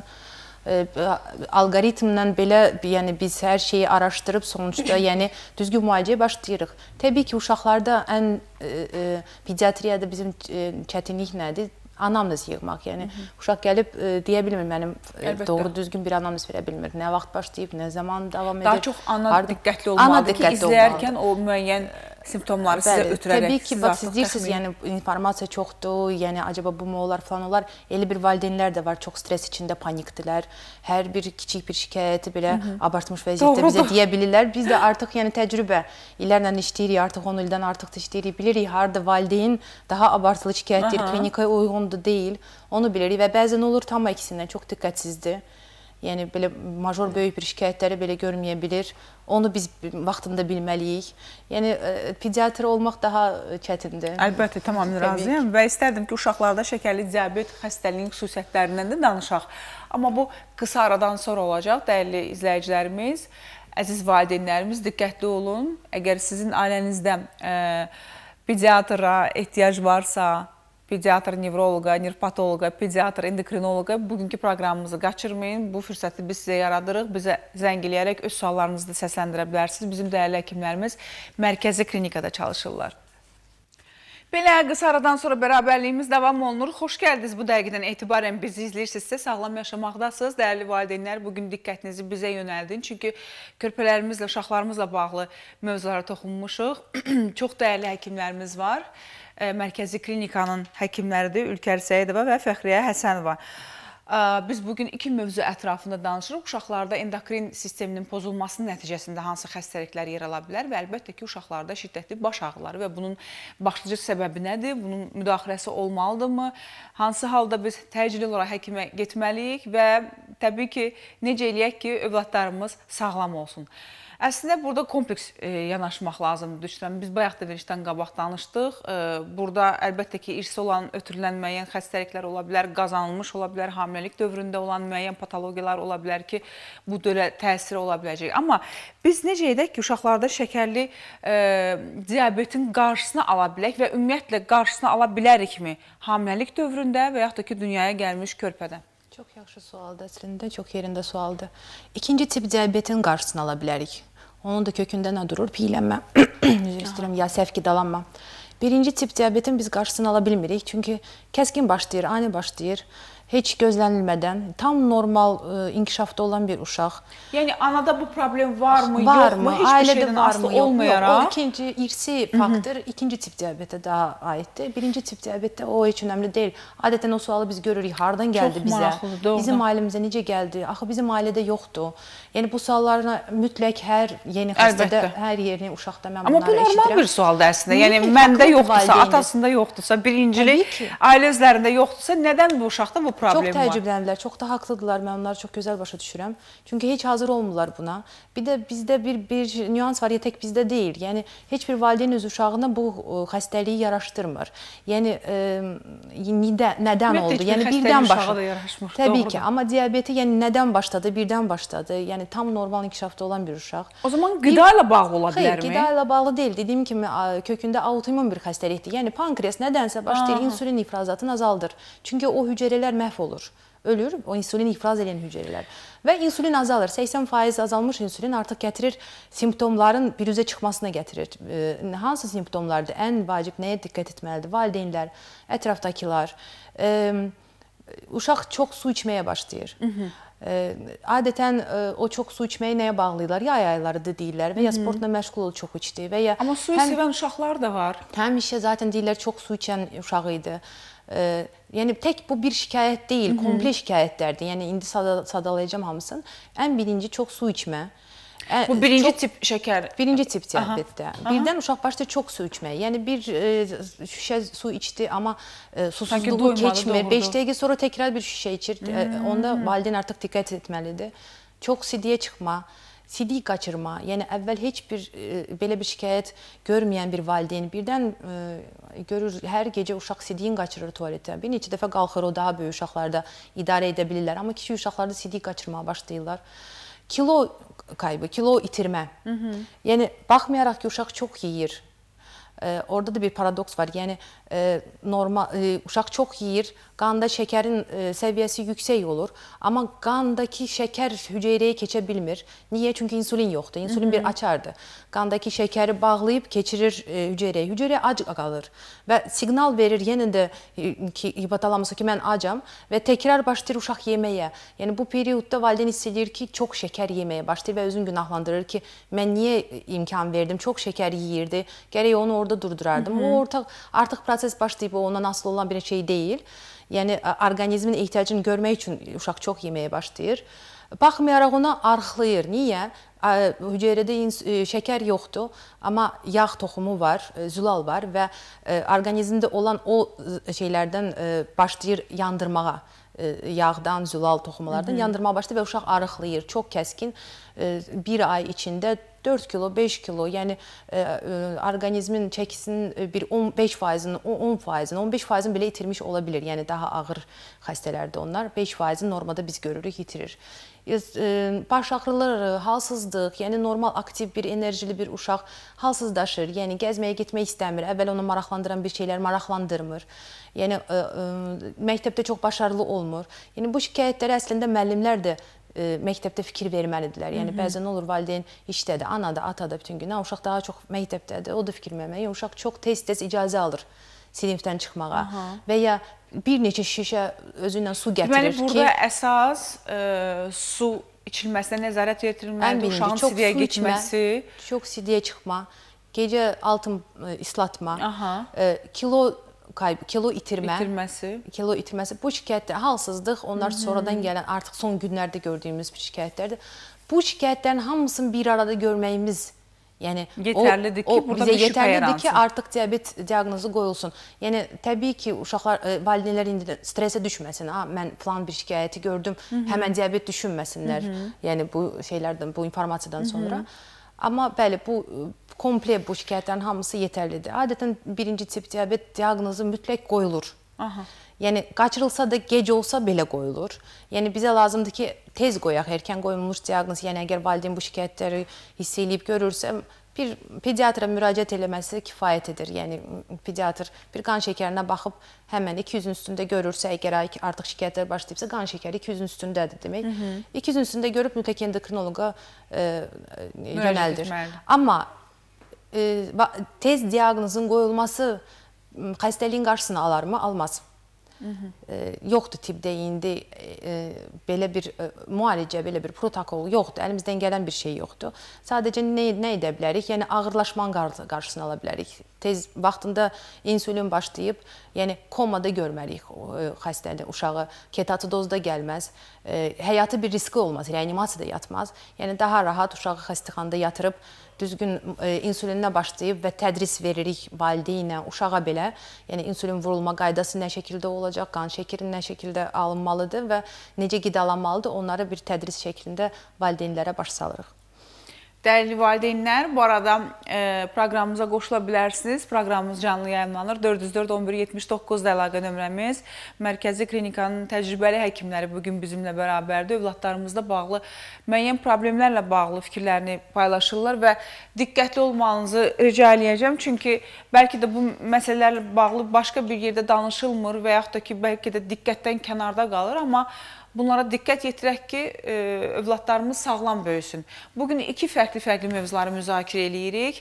Alqoritmlə belə, yəni biz hər şeyi araşdırıb sonuçda, yəni düzgün müalicəyə başlayırıq. Təbii ki, uşaqlarda ən pediatriyada bizim çətinlik nədir? Anamnez yığmaq, yəni uşaq gəlib deyə bilmir, mənim doğru düzgün bir anamnez verə bilmir. Nə vaxt başlayıb, nə zaman davam edir. Daha çox ana diqqətli olmalıdır ki, izləyərkən o müəyyən simptomları sizə ötürərək. Təbii ki, bax, siz deyirsiniz, yəni informasiya çoxdur, yəni acaba bu mu olar, falan olar. Elə bir valideynlər də var, çox stres içində, panikdilər. Hər bir kiçik bir şikayəti belə abartmış vəziyyətdə bizə deyə bilirlər. Biz də artıq yəni təcrübə illərlə işləyirik, artıq 10 ildən artıq da işləyirik. Bilirik, harada valideyn daha abartılı şikayətdir, klinikaya uyğundur, deyil. Onu bilirik və bəzən olur tam əksinə, çox diqqətsizdir. Yəni, belə major böyük bir şikayətləri belə görməyə bilir. Onu biz vaxtında bilməliyik. Yəni, pediatr olmaq daha çətindir. Əlbəttə, tamamilə razıyam və istərdim ki, uşaqlarda şəkərli diabet xəstəliyinin xüsusiyyətlərindən də danışaq. Amma bu qısa aradan sonra olacaq, dəyərli izləyicilərimiz, əziz valideynlərimiz, diqqətli olun. Əgər sizin ailənizdə pediatra ehtiyac varsa, pediatr nevroloqa, nefrapatoloqa, pediatr endokrinoloqa bugünkü proqramımızı qaçırmayın. Bu fürsəti biz sizə yaradırıq. Bizə zəng eləyərək öz suallarınızı da səsləndirə bilərsiniz. Bizim dəyərli həkimlərimiz mərkəzi klinikada çalışırlar. Belə qısa aradan sonra bərabərliyimiz davam olunur. Xoş gəldiniz bu dəqiqədən etibarən bizi izləyirsinizsə, sağlam yaşamaqdasınız. Dəyərli valideynlər, bugün diqqətinizi bizə yönəldin. Çünki körpələrimizlə, uşaqlarımızla bağlı mövzulara toxunmuşuq. Çox dəyərli həkimlərimiz var. Mərkəzi klinikanın həkimləridir Ülkər Səidova və Fəxriyə Həsənova. Biz bugün iki mövzu ətrafında danışırıq. Uşaqlarda endokrin sisteminin pozulmasının nəticəsində hansı xəstəliklər yer ala bilər və əlbəttə ki, uşaqlarda şiddətli baş ağrıları və bunun başlıca səbəbi nədir? Bunun müdaxiləsi olmalıdırmı? Hansı halda biz təcili olaraq həkimə getməliyik və təbii ki, necə eləyək ki, övladlarımız sağlam olsun? Əslində, burada kompleks yanaşmaq lazımdır, düşünürəm. Biz bayaq da verilişdən qabaq danışdıq. Burada əlbəttə ki, irsi olan, ötürülən müəyyən xəstəliklər ola bilər, qazanılmış ola bilər, hamiləlik dövründə olan müəyyən patologiyalar ola bilər ki, bu dölə təsiri ola biləcək. Amma biz necə edək ki, uşaqlarda şəkərli diabetin qarşısını ala bilək və ümumiyyətlə qarşısını ala bilərikmi hamiləlik dövründə və yaxud da ki, dünyaya gəlmiş körpədə? Çox yaxşı sualdır, əslində çox yerində sualdır. İkinci tip diabetin qarşısını ala bilərik. Onun da kökündə nə durur? Piylənmə, üzr istəyirəm, ya səhv qidalanma. Birinci tip diabetin biz qarşısını ala bilmirik. Çünki kəskin başlayır, ani başlayır. Heç gözlənilmədən, tam normal inkişafda olan bir uşaq. Yəni, anada bu problem varmı, yoxmu? Heç bir şeydən asılı olmayaraq? O ikinci, irsi faktor ikinci tip diabetə daha aiddir. Birinci tip diabetdə o heç önəmli deyil. Adətən o sualı biz görürük, hardan gəldi bizə? Çox maraqlıdır, doğru. Bizim ailəmizə necə gəldi? Axı bizim ailədə yoxdur. Yəni, bu suallarına mütləq hər yeni xəstədə, hər yeni uşaqda mən bunları eşidirəm. Amma bu normal bir sualdır əslində. Yəni, məndə yoxdursa, atasında yoxdursa, birincilik ailə üzərində yoxdursa, nədən bu uşaqda bu problem var? Çox təəccüblənirlər, çox da haqlıdırlar, mən onları çox gözəl başa düşürəm. Çünki heç hazır olmurlar buna. Bir də bizdə bir nüans var, ya tək bizdə deyil. Yəni, heç bir valideyn öz uşağına bu xəstəliyi yaraşdırmır. Yəni, nədən oldu? Yəni, birdən başladı. Təbii ki, amma diabeti nədən başladı? Birdən başladı. Yəni, tam normal inkişafda olan bir uşaq. O zaman qida ilə bağlı ola bilərmi? Xeyr, qida ilə bağlı deyil. Dediyim kimi, kökündə autoimmun bir xəstəlikdir. Yəni, pankreas nədənsə başlayır, insulin ifrazatını azaldır. Çünki o hüceyrələr məhv olur. Ölür, o insulin ifraz edən hüceyrələr. Və insulin azalır. 80% azalmış insulin artıq gətirir, simptomların bir üzə çıxmasına gətirir. Hansı simptomlardır? Ən vacib nəyə diqqət etməlidir? Valideynlər, ətrafdakılar. Uşaq çox su içməyə başlayır. Adətən o çox su içməyi nəyə bağlayırlar? Yay aylarıdır deyirlər və ya sportla məşğul ol, çox içdi. Amma suyu sevən uşaqlar da var. Həmişə zaten deyirlər, çox su içən uşaq idi. Yəni, tək bu bir şikayət deyil, kompleks şikayətlərdir. Yəni, indi sadalayacağım hamısını. Ən birinci, çox su içmə. Bu birinci tip şəkər? Birinci tip diabetdə. Birdən uşaq başlayır çox su içməyə. Yəni, bir şüşə su içdi, amma susuzluğu keçmir. 5 dəqiqə sonra təkrar bir şüşə içir. Onda valideyn artıq diqqət etməlidir. Çox sidiyə çıxma. CD qaçırma, yəni əvvəl heç bir belə bir şikayət görməyən bir valideyn birdən görür, hər gecə uşaq CD-yin qaçırır tualetə. Bir neçə dəfə qalxır, o daha böyük uşaqlarda idarə edə bilirlər. Amma kiçik uşaqlarda CD qaçırmağa başlayırlar. Kilo kaybı, kilo itirmə. Yəni, baxmayaraq ki, uşaq çox yeyir. Orada da bir paradoks var. Yəni, uşaq çox yeyir, qanda şəkərin səviyyəsi yüksək olur, amma qandakı şəkər hüceyrəyə keçə bilmir. Niyə? Çünki insulin yoxdur. İnsulin bir açardır. Qandakı şəkəri bağlayıb keçirir hüceyrəyə. Hüceyrə ac qalır və siqnal verir yenə də hipotalamusa ki, mən acam və təkrar başlayır uşaq yeməyə. Yəni, bu periodda valideyn hiss edir ki, çox şəkər yeməyə başlayır və özünü günahlandırır ki, mən niyə imkan verdim, çox şəkər yeyirdi, gərək onu orada durdurardım. O artıq proses başlayıb, o ondan asılı olan bir şey deyil. Yəni, orqanizmin ehtiyacını görmək üçün uşaq çox yeməyə başlayır. Baxmayaraq ona arxlayır. Niyə? Hüceyrədə şəkər yoxdur, amma yağ toxumu var, zülal var və orqanizmdə olan o şeylərdən başlayır yandırmağa. Yağdan, zülal toxumalardan yandırmağa başlayır və uşaq arıqlayır. Çox kəskin, bir ay içində 4 kilo, 5 kilo, yəni orqanizmin çəkisinin bir 15%-ni, 10%-ni, 15%-ni belə itirmiş ola bilir. Yəni, daha ağır xəstələrdir onlar. 5%-ni normada biz görürük, itirir. Baş ağrıları, halsızlıq, yəni normal aktiv bir, enerjili bir uşaq halsızdaşır. Yəni, gəzməyə getmək istəmir. Əvvəl onu maraqlandıran bir şeylər maraqlandırmır. Yəni, məktəbdə çox başarılı olmur. Yəni, bu şikayətləri əslində müəllimlər də məktəbdə fikir verməlidirlər. Yəni, bəzən olur valideyn işdədir, ana da, ata da bütün gün. Uşaq daha çox məktəbdədir, o da fikir verməlidir. Uşaq çox tez-tez icazə alır sinifdən çıxmağa və ya bir neçə şişə özüylə su gətirir ki... Deməli, burada əsas su içilməsinə nəzarət yetirilməlidir, uşağın sidiyə getməsi. Çox sidiyə çıxma, gecə altın islatma, kilo kilo itirməsi, bu şikayətlər, halsızlıq, onlar sonradan gələn, artıq son günlərdə gördüyümüz bir şikayətlərdir. Bu şikayətlərin hamısını bir arada görməyimiz, yəni yetərlidir ki, burada bir şübhə yaransın. Ki, artıq diabet diaqnozu qoyulsun. Yəni təbii ki, uşaqlar, valideynlər indi stresə düşməsin. Mən falan bir şikayəti gördüm, həmən diabet düşünməsinlər. Yəni bu şeylərdən, bu informasiyadan sonra. Amma bəli, bu komple bu şikayətlərin hamısı yetərlidir. Adətən birinci tip diabet diaqnozu mütləq qoyulur. Yəni qaçırılsa da gec olsa belə qoyulur. Yəni bizə lazımdır ki, tez qoyaq, erkən qoyulmuş diaqnoz. Yəni əgər valideyn bu şikayətləri hiss edib görürsə, bir pediatra müraciət eləməsi kifayət edir. Yəni pediatr bir qan şəkərinə baxıb həmən 200-ün üstündə görürsə, əgər artıq şikayətlər başlayıbsa, qan şəkəri 200-ün üstündədir demək. 200-ün üstündə görüb mütləq endokrinoloqa yönəldir. Amma tez diaqnozun qoyulması xəstəliyin qarşısını alarmı? Almaz. Yoxdur tibdə indi belə bir müalicə, belə bir protokol yoxdur. Əlimizdən gələn bir şey yoxdur. Sadəcə nə edə bilərik? Yəni ağırlaşmanın qarşısını ala bilərik. Tez vaxtında insulin başlayıb, yəni komada görməliyik xəstəli uşağı. Ketatidozda gəlməz. Həyatı bir riski olmaz, reanimasiyada yatmaz. Yəni daha rahat uşağı xəstəxanada yatırıb düzgün insulinlə başlayıb və tədris veririk valideynə, uşağa belə. Yəni insulin vurulma qaydası nə şəkildə olacaq, qan şəkeri nə şəkildə alınmalıdır və necə qidalanmalıdır, onları bir tədris şəklində valideynlərə baş salırıq. Dəyərli valideynlər, bu arada proqramımıza qoşula bilərsiniz. Proqramımız canlı yayımlanır. 404-11-79 əlaqə nömrəmiz. Mərkəzi Klinikanın təcrübəli həkimləri bugün bizimlə bərabərdir. Övladlarımızla bağlı müəyyən problemlərlə bağlı fikirlərini paylaşırlar və diqqətli olmanızı rica eləyəcəm. Çünki bəlkə də bu məsələlərlə bağlı başqa bir yerdə danışılmır və yaxud da ki, bəlkə də diqqətdən kənarda qalır. Amma bunlara diqqət yetirək ki, övladlarımız sağlam böyüsün. Bugün iki fərqli mövzuları müzakirə edirik.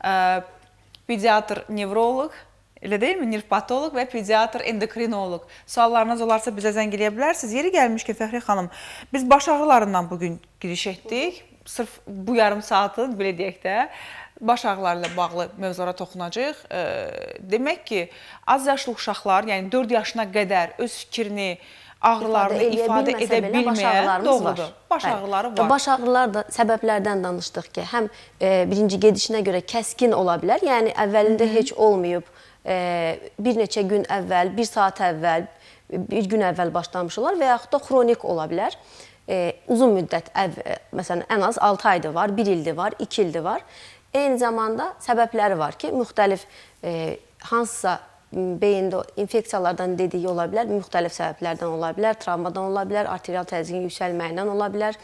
Pediatr nevroloq, elə deyilmi? Nirpatoloq və pediatr endokrinoloq. Suallarınız olarsa bizə zəng eləyə bilərsiniz. Yeri gəlmiş ki, Fəxriyə xanım, biz baş ağrılarından bugün giriş etdik. Sırf bu yarım saatı, belə deyək də, baş ağrıları ilə bağlı mövzulara toxunacaq. Demək ki, az yaşlı uşaqlar, yəni 4 yaşına qədər öz fikrini, ağrılarını ifadə edə bilməyən, doğrudur, baş ağrıları var. Baş ağrılar da səbəblərdən danışdıq ki, həm birinci gedişinə görə kəskin ola bilər, yəni əvvəlində heç olmayıb, bir neçə gün əvvəl, bir saat əvvəl, bir gün əvvəl başlamış olar və yaxud da xronik ola bilər. Uzun müddət, məsələn, ən az 6 ayda var, 1 ildə var, 2 ildə var. Eyni zamanda səbəbləri var ki, müxtəlif hansısa beyində infeksiyalardan dediyi ola bilər, müxtəlif səbəblərdən ola bilər, travmadan ola bilər, arterial təzyiqin yüksəlməyindən ola bilər.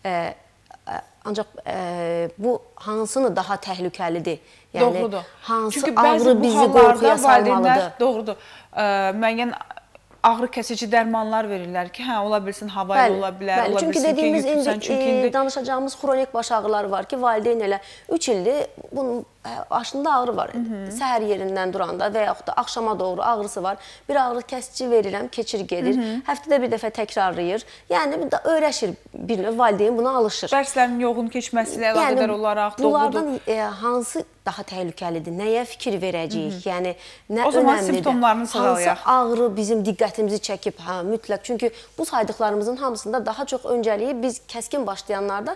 Ancaq bu hansını daha təhlükəlidir? Yəni, hansı ağrı bizi qorxuya salmalıdır? Doğrudur. Müəyyən ağrı kəsici dərmanlar verirlər ki, ola bilsin hava ilə ola bilər, ola bilsin ki, yuxusan. Çünki danışacağımız xronik baş ağrıları var ki, valideyn elə 3 ildir bunun başında ağrı var. Səhər yerindən duranda və yaxud da axşama doğru ağrısı var. Bir ağrı kəsici verirəm, keçir gedir. Həftədə bir dəfə təkrarlayır. Yəni öyrəşir bir növ, valideyn buna alışır. Dərslərin yoğun keçməsi ilə əlaqədar olaraq doğrudur. Bunlardan hansı daha təhlükəlidir? Nəyə fikir verəcəyik? Yəni nə o zaman önəmlidir? Simptomlarını sıralayaq. Hansı ağrı bizim diqqətimizi çəkib? Mütləq. Çünki bu saydıqlarımızın hamısında daha çox öncəliyi biz kəskin başlayanlarda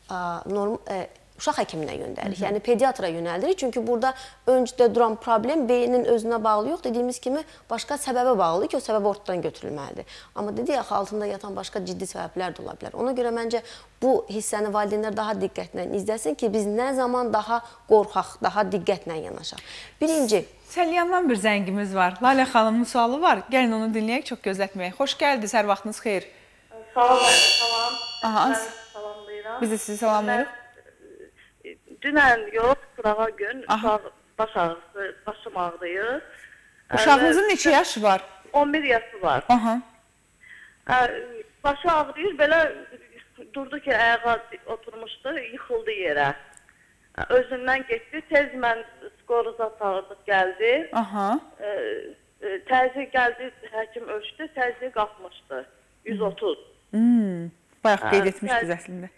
uşaq həkiminə göndəririk, yəni pediatra yönəldirik. Çünki burada öncədə duran problem beynin özünə bağlı yox, dediyimiz kimi başqa səbəbə bağlıdır ki, o səbəb ortadan götürülməlidir. Amma dedik axı, altında yatan başqa ciddi səbəblər də ola bilər. Ona görə məncə bu hissəni valideynlər daha diqqətlə izləsin ki, biz nə zaman daha qorxaq, daha diqqətlə yanaşaq. Birinci. Səlyandan bir zəngimiz var. Lalə xanımın sualı var. Gəlin onu dinləyək, çox gözlətməyək. Xoş gəldiniz, hər vaxtınız xeyir. Salam. Salamlayıram. Biz də sizi salamlayırıq. Dünən yox, sırağa gün baş ağrısı, başım ağrıyır. Uşağınızın neçə yaşı var? 11 yaşı var. Başı ağrıyır, belə durdu ki, ayağa oturmuşdu, yıxıldı yerə. Özündən getdi, tez mən skoruza çağırdıq, gəldi. Təzyiq gəldi, həkim ölçdü, təzyiq qalxmışdı, 130. Bayaq qeyd etmişdiniz əslində.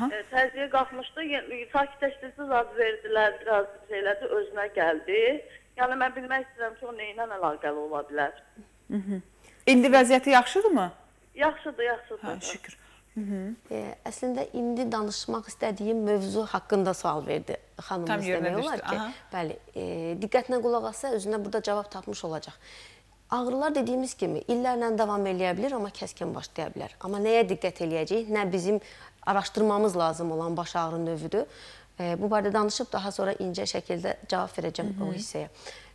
Təzyiyə qalxmışdı, sakitləşdirici zad verdilər, biraz şeylədi, özünə gəldi. Yəni mən bilmək istəyirəm ki, o nə ilə əlaqəli ola bilər. İndi vəziyyəti yaxşıdırmı? Yaxşıdır, yaxşıdır. Hə, şükür. Əslində indi danışmaq istədiyim mövzu haqqında sual verdi xanımımız demək olar ki, bəli, diqqətlə qulaq assa özünə burada cavab tapmış olacaq. Ağrılar dediyimiz kimi illərlə davam eləyə bilər, amma kəskin başlaya bilər. Amma nəyə diqqət eləyəcəyik? Nə bizim araşdırmamız lazım olan baş ağrı növüdür. Bu barədə danışıb daha sonra incə şəkildə cavab verəcəm o hissəyə.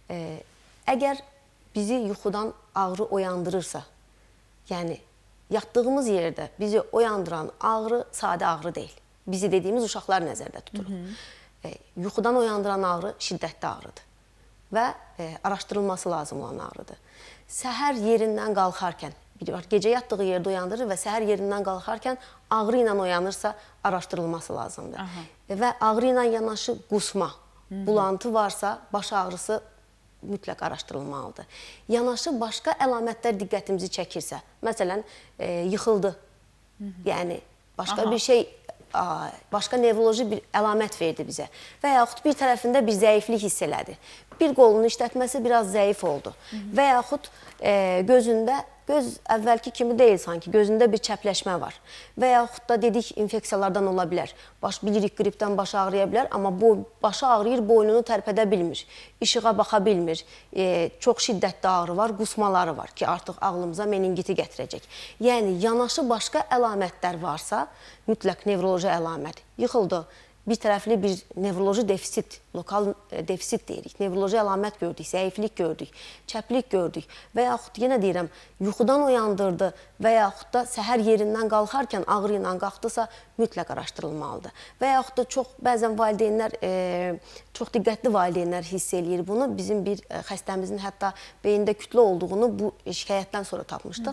Əgər bizi yuxudan ağrı oyandırırsa, yəni yatdığımız yerdə bizi oyandıran ağrı sadə ağrı deyil. Bizi dediyimiz uşaqlar nəzərdə tuturuq. Yuxudan oyandıran ağrı şiddətli ağrıdır və araşdırılması lazım olan ağrıdır. Səhər yerindən qalxarkən, gecə yatdığı yerdə uyandırır və səhər yerindən qalxarkən ağrı ilə oyanırsa araşdırılması lazımdır. Və ağrı ilə yanaşı qusma, bulantı varsa baş ağrısı mütləq araşdırılmalıdır. Yanaşı başqa əlamətlər diqqətimizi çəkirsə, məsələn, yıxıldı, yəni başqa bir şey, başqa nevroloji bir əlamət verdi bizə və yaxud bir tərəfində bir zəiflik hiss elədi. Bir qolunu işlətməsi biraz zəif oldu və yaxud gözündə, göz əvvəlki kimi deyil sanki, gözündə bir çəpləşmə var və yaxud da dedik infeksiyalardan ola bilər. Bilirik qripdən baş ağrıya bilər, amma başı ağrıyır, boynunu tərpədə bilmir, işığa baxa bilmir, çox şiddətli ağrı var, qusmaları var ki, artıq ağlımıza meningiti gətirəcək. Yəni, yanaşı başqa əlamətlər varsa, mütləq nevroloji əlamət, yıxıldı, bir tərəfli bir nevroloji defisit, lokal defisit deyirik, nevroloji əlamət gördük, zəiflik gördük, çəplik gördük və yaxud, yenə deyirəm, yuxudan uyandırdı və yaxud da səhər yerindən qalxarkən ağrı ilə qalxdısa, mütləq araşdırılmalıdır. Və yaxud da bəzən valideynlər, çox diqqətli valideynlər hiss eləyir bunu. Bizim bir xəstəmizin hətta beyində kütlə olduğunu bu şikayətdən sonra tapmışdıq.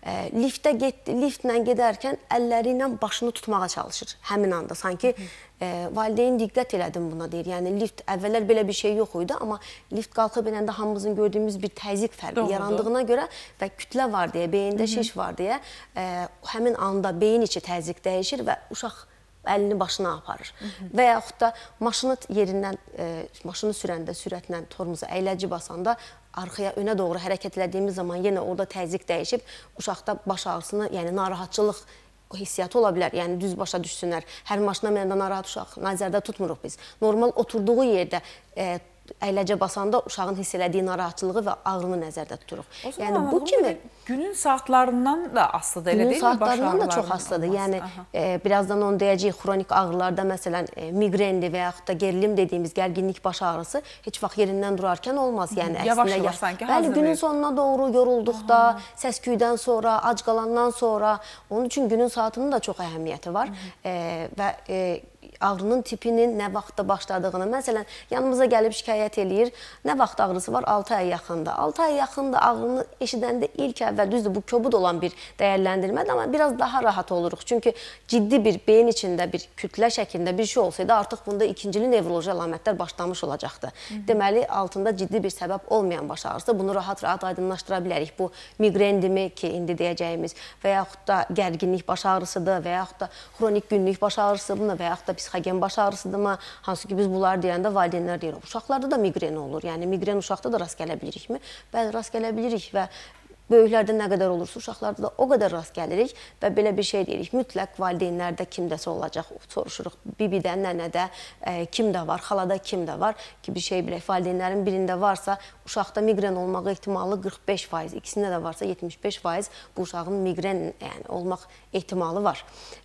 Liftlə gedərkən əlləri ilə başını tutmağa çalışır həmin anda, sanki valideyn diqqət elədim buna deyir. Yəni, lift əvvəllər belə bir şey yox idi, amma lift qalxıb enəndə hamımızın gördüyümüz bir təzyiq fərqi yarandığına görə və kütlə var deyə, beyində şiş var deyə, həmin anda beyin içi təzyiq dəyişir və uşaq əlini başına aparır. Və yaxud da maşını yerindən, maşını sürəndə, sürətlə tormuza əyləci basanda, arxaya, önə doğru hərəkət elədiyimiz zaman yenə orada təzyiq dəyişib, uşaqda baş ağrısını, yəni narahatçılıq hissiyatı ola bilər. Yəni, düz başa düşsünlər. Hər maşına mənəndə narahat uşaq nəzərdə tutmuruq biz. Normal oturduğu yerdə əyləcə basanda uşağın hiss elədiyi narahatçılığı və ağrını nəzərdə tuturuq. Yəni, bu kimi günün saatlarından da asılıdır, elə deyil mi? Günün saatlarından da çox asılıdır. Yəni, birazdan onu deyəcəyik, xronik ağrılarda, məsələn, migrendi və yaxud da gerilim dediyimiz gərginlik baş ağrısı heç vaxt yerindən durarkən olmaz. Yəni, yavaş-yavaş sanki hazır verir. Bəli, günün sonuna doğru yorulduqda, səs-küydən sonra, ac qalandan sonra, onun üçün günün saatının da çox əhəmiyyəti var və ağrının tipinin nə vaxtda başladığını, məsələn, yanımıza gəlib şikayət eləyir, nə vaxt ağrısı var? 6 ay yaxında. 6 ay yaxında ağrını eşidəndə ilk əvvəl, düzdür, bu kobud olan bir dəyərləndirmədir, amma biraz daha rahat oluruq. Çünki ciddi bir beyin içində bir kütlə şəklində bir şey olsaydı, artıq bunda ikincili nevroloji əlamətlər başlamış olacaqdı. Deməli, altında ciddi bir səbəb olmayan baş ağrısı, bunu rahat-rahat aydınlaşdıra bilərik. Bu migrendimi ki, indi deyəcəyimiz və yaxud da gərginlik baş ağrısıdır və yaxud da xronik günlük baş ağrısıdır və yaxud da psixogen baş ağrısıdırmı? Hansı ki, biz bunlar deyəndə valideynlər deyir, uşaqlarda da migren olur. Yəni, migren uşaqda da rast gələ bilirikmi? Bəli, rast gələ bilirik və böyüklərdə nə qədər olursa, uşaqlarda da o qədər rast gəlirik və belə bir şey deyirik. Mütləq valideynlərdə kimdəsə olacaq, soruşuruq. Bibidə, nənədə kimdə var, xalada kimdə var ki, bir şey bilək. Valideynlərin birində varsa, uşaqda migren olmağı ehtimalı 45%, ikisində də varsa 75% bu uşağın migren olmaq ehtimalı var.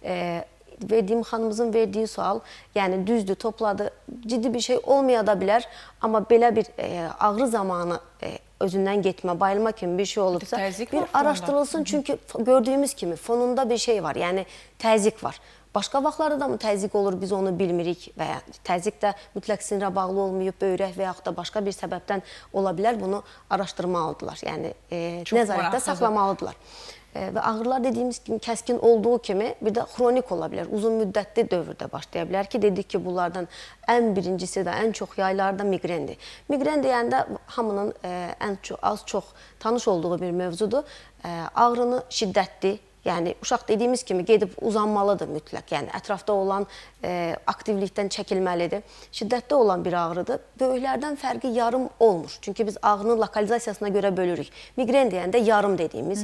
Verdiyim xanımızın verdiyi sual, yəni düzdür, topladı, ciddi bir şey olmaya da bilər, amma belə bir ağrı zamanı özündən getmə, bayılma kimi bir şey olursa, bir araşdırılsın, çünki gördüyümüz kimi fonunda bir şey var, yəni təzyiq var. Başqa vaxtlarda da mı təzyiq olur, biz onu bilmirik və ya təzyiq də mütləq sinirə bağlı olmayıb, böyrək və yaxud da başqa bir səbəbdən ola bilər, bunu araşdırmalıdırlar, yəni nəzarətdə saxlamalıdırlar. Və ağrılar dediyimiz kimi kəskin olduğu kimi bir də xronik ola bilər, uzun müddətli dövrdə başlaya bilər ki, dedik ki, bunlardan ən birincisi də ən çox yaylarda migrendir. Migren deyəndə hamının az çox tanış olduğu bir mövzudur. Ağrını şiddətli, Yəni uşaq dediyimiz kimi gedib uzanmalıdır mütləq. Yəni ətrafda olan aktivlikdən çəkilməlidir. Şiddətli olan bir ağrıdır. Böyüklərdən fərqi yarım olmur. Çünki biz ağrının lokalizasiyasına görə bölürük. Miqren deyəndə yarım dediyimiz,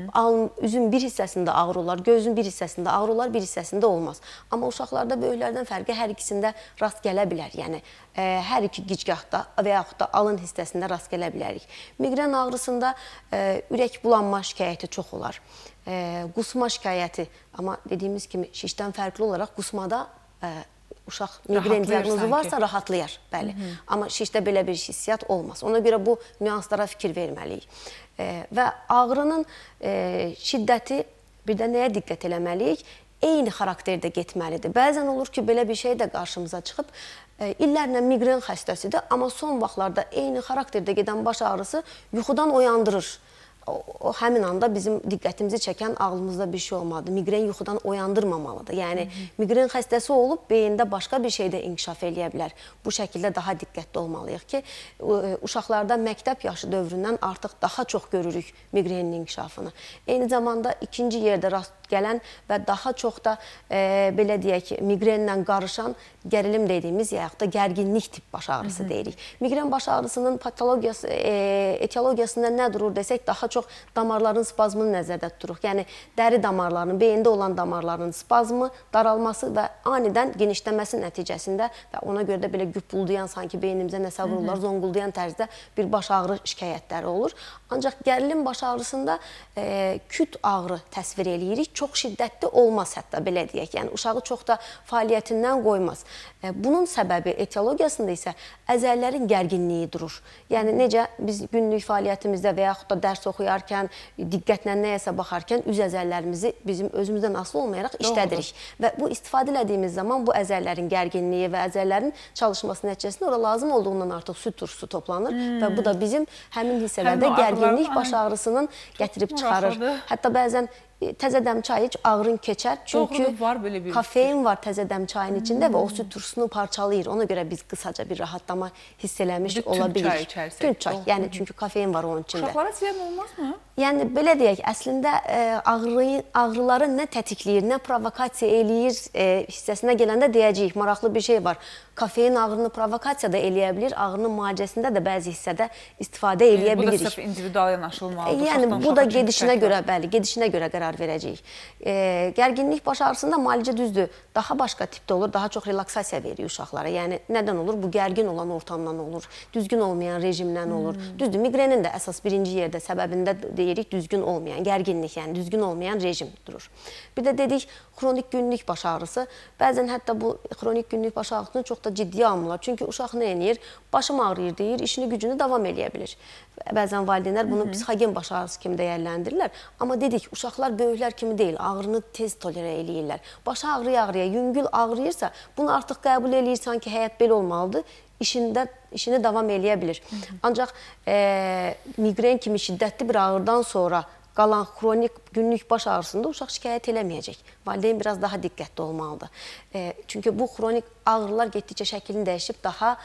üzün bir hissəsində ağrı olar, gözün bir hissəsində ağrı olar, bir hissəsində olmaz. Amma uşaqlarda böyüklərdən fərqi hər ikisində rast gələ bilər. Yəni hər iki gicgahda və yaxud da alın hissəsində rast gələ bilərik. Miqren ağrısında ürək bulanma şikayəti çox olar. Qusma şikayəti, amma dediyimiz kimi şişdən fərqli olaraq qusmada uşaq miqren diaqnozu varsa rahatlayar. Bəli. Amma şişdə belə bir hissiyat olmaz. Ona görə bu nüanslara fikir verməliyik. Və ağrının şiddəti bir də nəyə diqqət eləməliyik? Eyni xarakterdə getməlidir. Bəzən olur ki, belə bir şey də qarşımıza çıxıb, illərlə miqren xəstəsidir, amma son vaxtlarda eyni xarakterdə gedən baş ağrısı yuxudan oyandırır. O həmin anda bizim diqqətimizi çəkən ağlımızda bir şey olmalıdır. Miqren yuxudan oyandırmamalıdır. Yəni, miqren xəstəsi olub, beyində başqa bir şey də inkişaf eləyə bilər. Bu şəkildə daha diqqətli olmalıyıq ki, uşaqlarda məktəb yaşı dövründən artıq daha çox görürük miqrenin inkişafını. Eyni zamanda ikinci yerdə rast gələn və daha çox da belə deyək ki, miqrenlə qarışan gərilim dediyimiz yaxud da gərginlik tip baş ağrısı deyirik. Miqren baş ağrısının patologiyası, etiologiyasında nə durur desək, daha çox damarların spazmını nəzərdə tuturuq. Yəni, dəri damarlarının, beyində olan damarların spazmı, daralması və anidən genişləməsi nəticəsində və ona görə də belə güppuldayan, sanki beynimizə nəsə vururlar, zonquldayan tərzdə bir baş ağrı şikayətləri olur. Ancaq gərilim baş ağrısında küt ağrı təsvir eləyirik. Çox şiddətli olmaz hətta, belə deyək. Yəni, uşağı çox da fəaliyyətindən qoymaz. Bunun səbəbi etiologiyasında isə əzəllərin gərginliyi durur. Yəni, necə biz günlük fəaliyyətimizdə və yaxud da dərs oxuyarkən, diqqətlə nəyəsə baxarkən üz əzəllərimizi bizim özümüzdən asılı olmayaraq işlədirik. Və bu istifadə edədiyimiz zaman bu əzəllərin gərginliyi və əzəllərin çalışması nəticəsində ora lazım olduğundan artıq süd turşusu toplanır və bu da bizim həmin hissələrdə gərginlik baş ağrısının gətirib çıxarır. Hətta bəzən təzədəm çayı iç, ağrın keçər. Çünki kafein var təzədəm çayın içində və o süd turşusunu parçalayır. Ona görə biz qısaca bir rahatlama hiss eləmiş ola bilirik. Tünd çay. Yəni, çünki kafein var onun içində. Uşaqlara ziyan olmazmı? Yəni, belə deyək, əslində ağrıları nə tətikləyir, nə provokasiya eləyir hissəsinə gələndə deyəcəyik, maraqlı bir şey var. Kafein ağrını provokasiya da eləyə bilir, ağrının müalicəsində də bəzi hissədə istifadə eləyə bilirik. Bu da sırf individual yanaşılmalıdır. Yəni, bu da gedişinə görə, bəli, gedişinə görə qərar verəcəyik. Gərginlik baş ağrısında müalicə düzdür, daha başqa tipdə olur, daha çox relaksasiya verir uşaqlara. Yəni, nədən olur? Bu gərgin olan ortamdan olur, düzgün olmayan rejimdən olur. Düzdür, miqrenin də əsas birinci yerdə səbəbində deyirik, düzgün olmayan, gərginlik, yəni düzgün olmayan rejim durur. Bir də dedik, xronik günlük baş ağrısı. Bəzən hətta bu xronik günlük baş ağrısını çox da ciddiyə almırlar. Çünki uşaq nə edir? Başım ağrıyır deyir, işini gücünü davam eləyə bilir. Bəzən valideynlər bunu psixogen baş ağrısı kimi dəyərləndirirlər. Amma dedik, uşaqlar böyüklər kimi deyil, ağrını tez tolerə eləyirlər. Başı ağrıya, yüngül ağrıyırsa, bunu artıq qəbul eləyir, sanki həyat belə olmalıdır. İşini davam eləyə bilir. Ancaq miqren kimi şiddətli bir ağrıdan sonra qalan xronik günlük baş ağrısında uşaq şikayət eləməyəcək. Valideyn biraz daha diqqətli olmalıdır. Çünki bu xronik ağrılar getdikcə şəklini dəyişib daha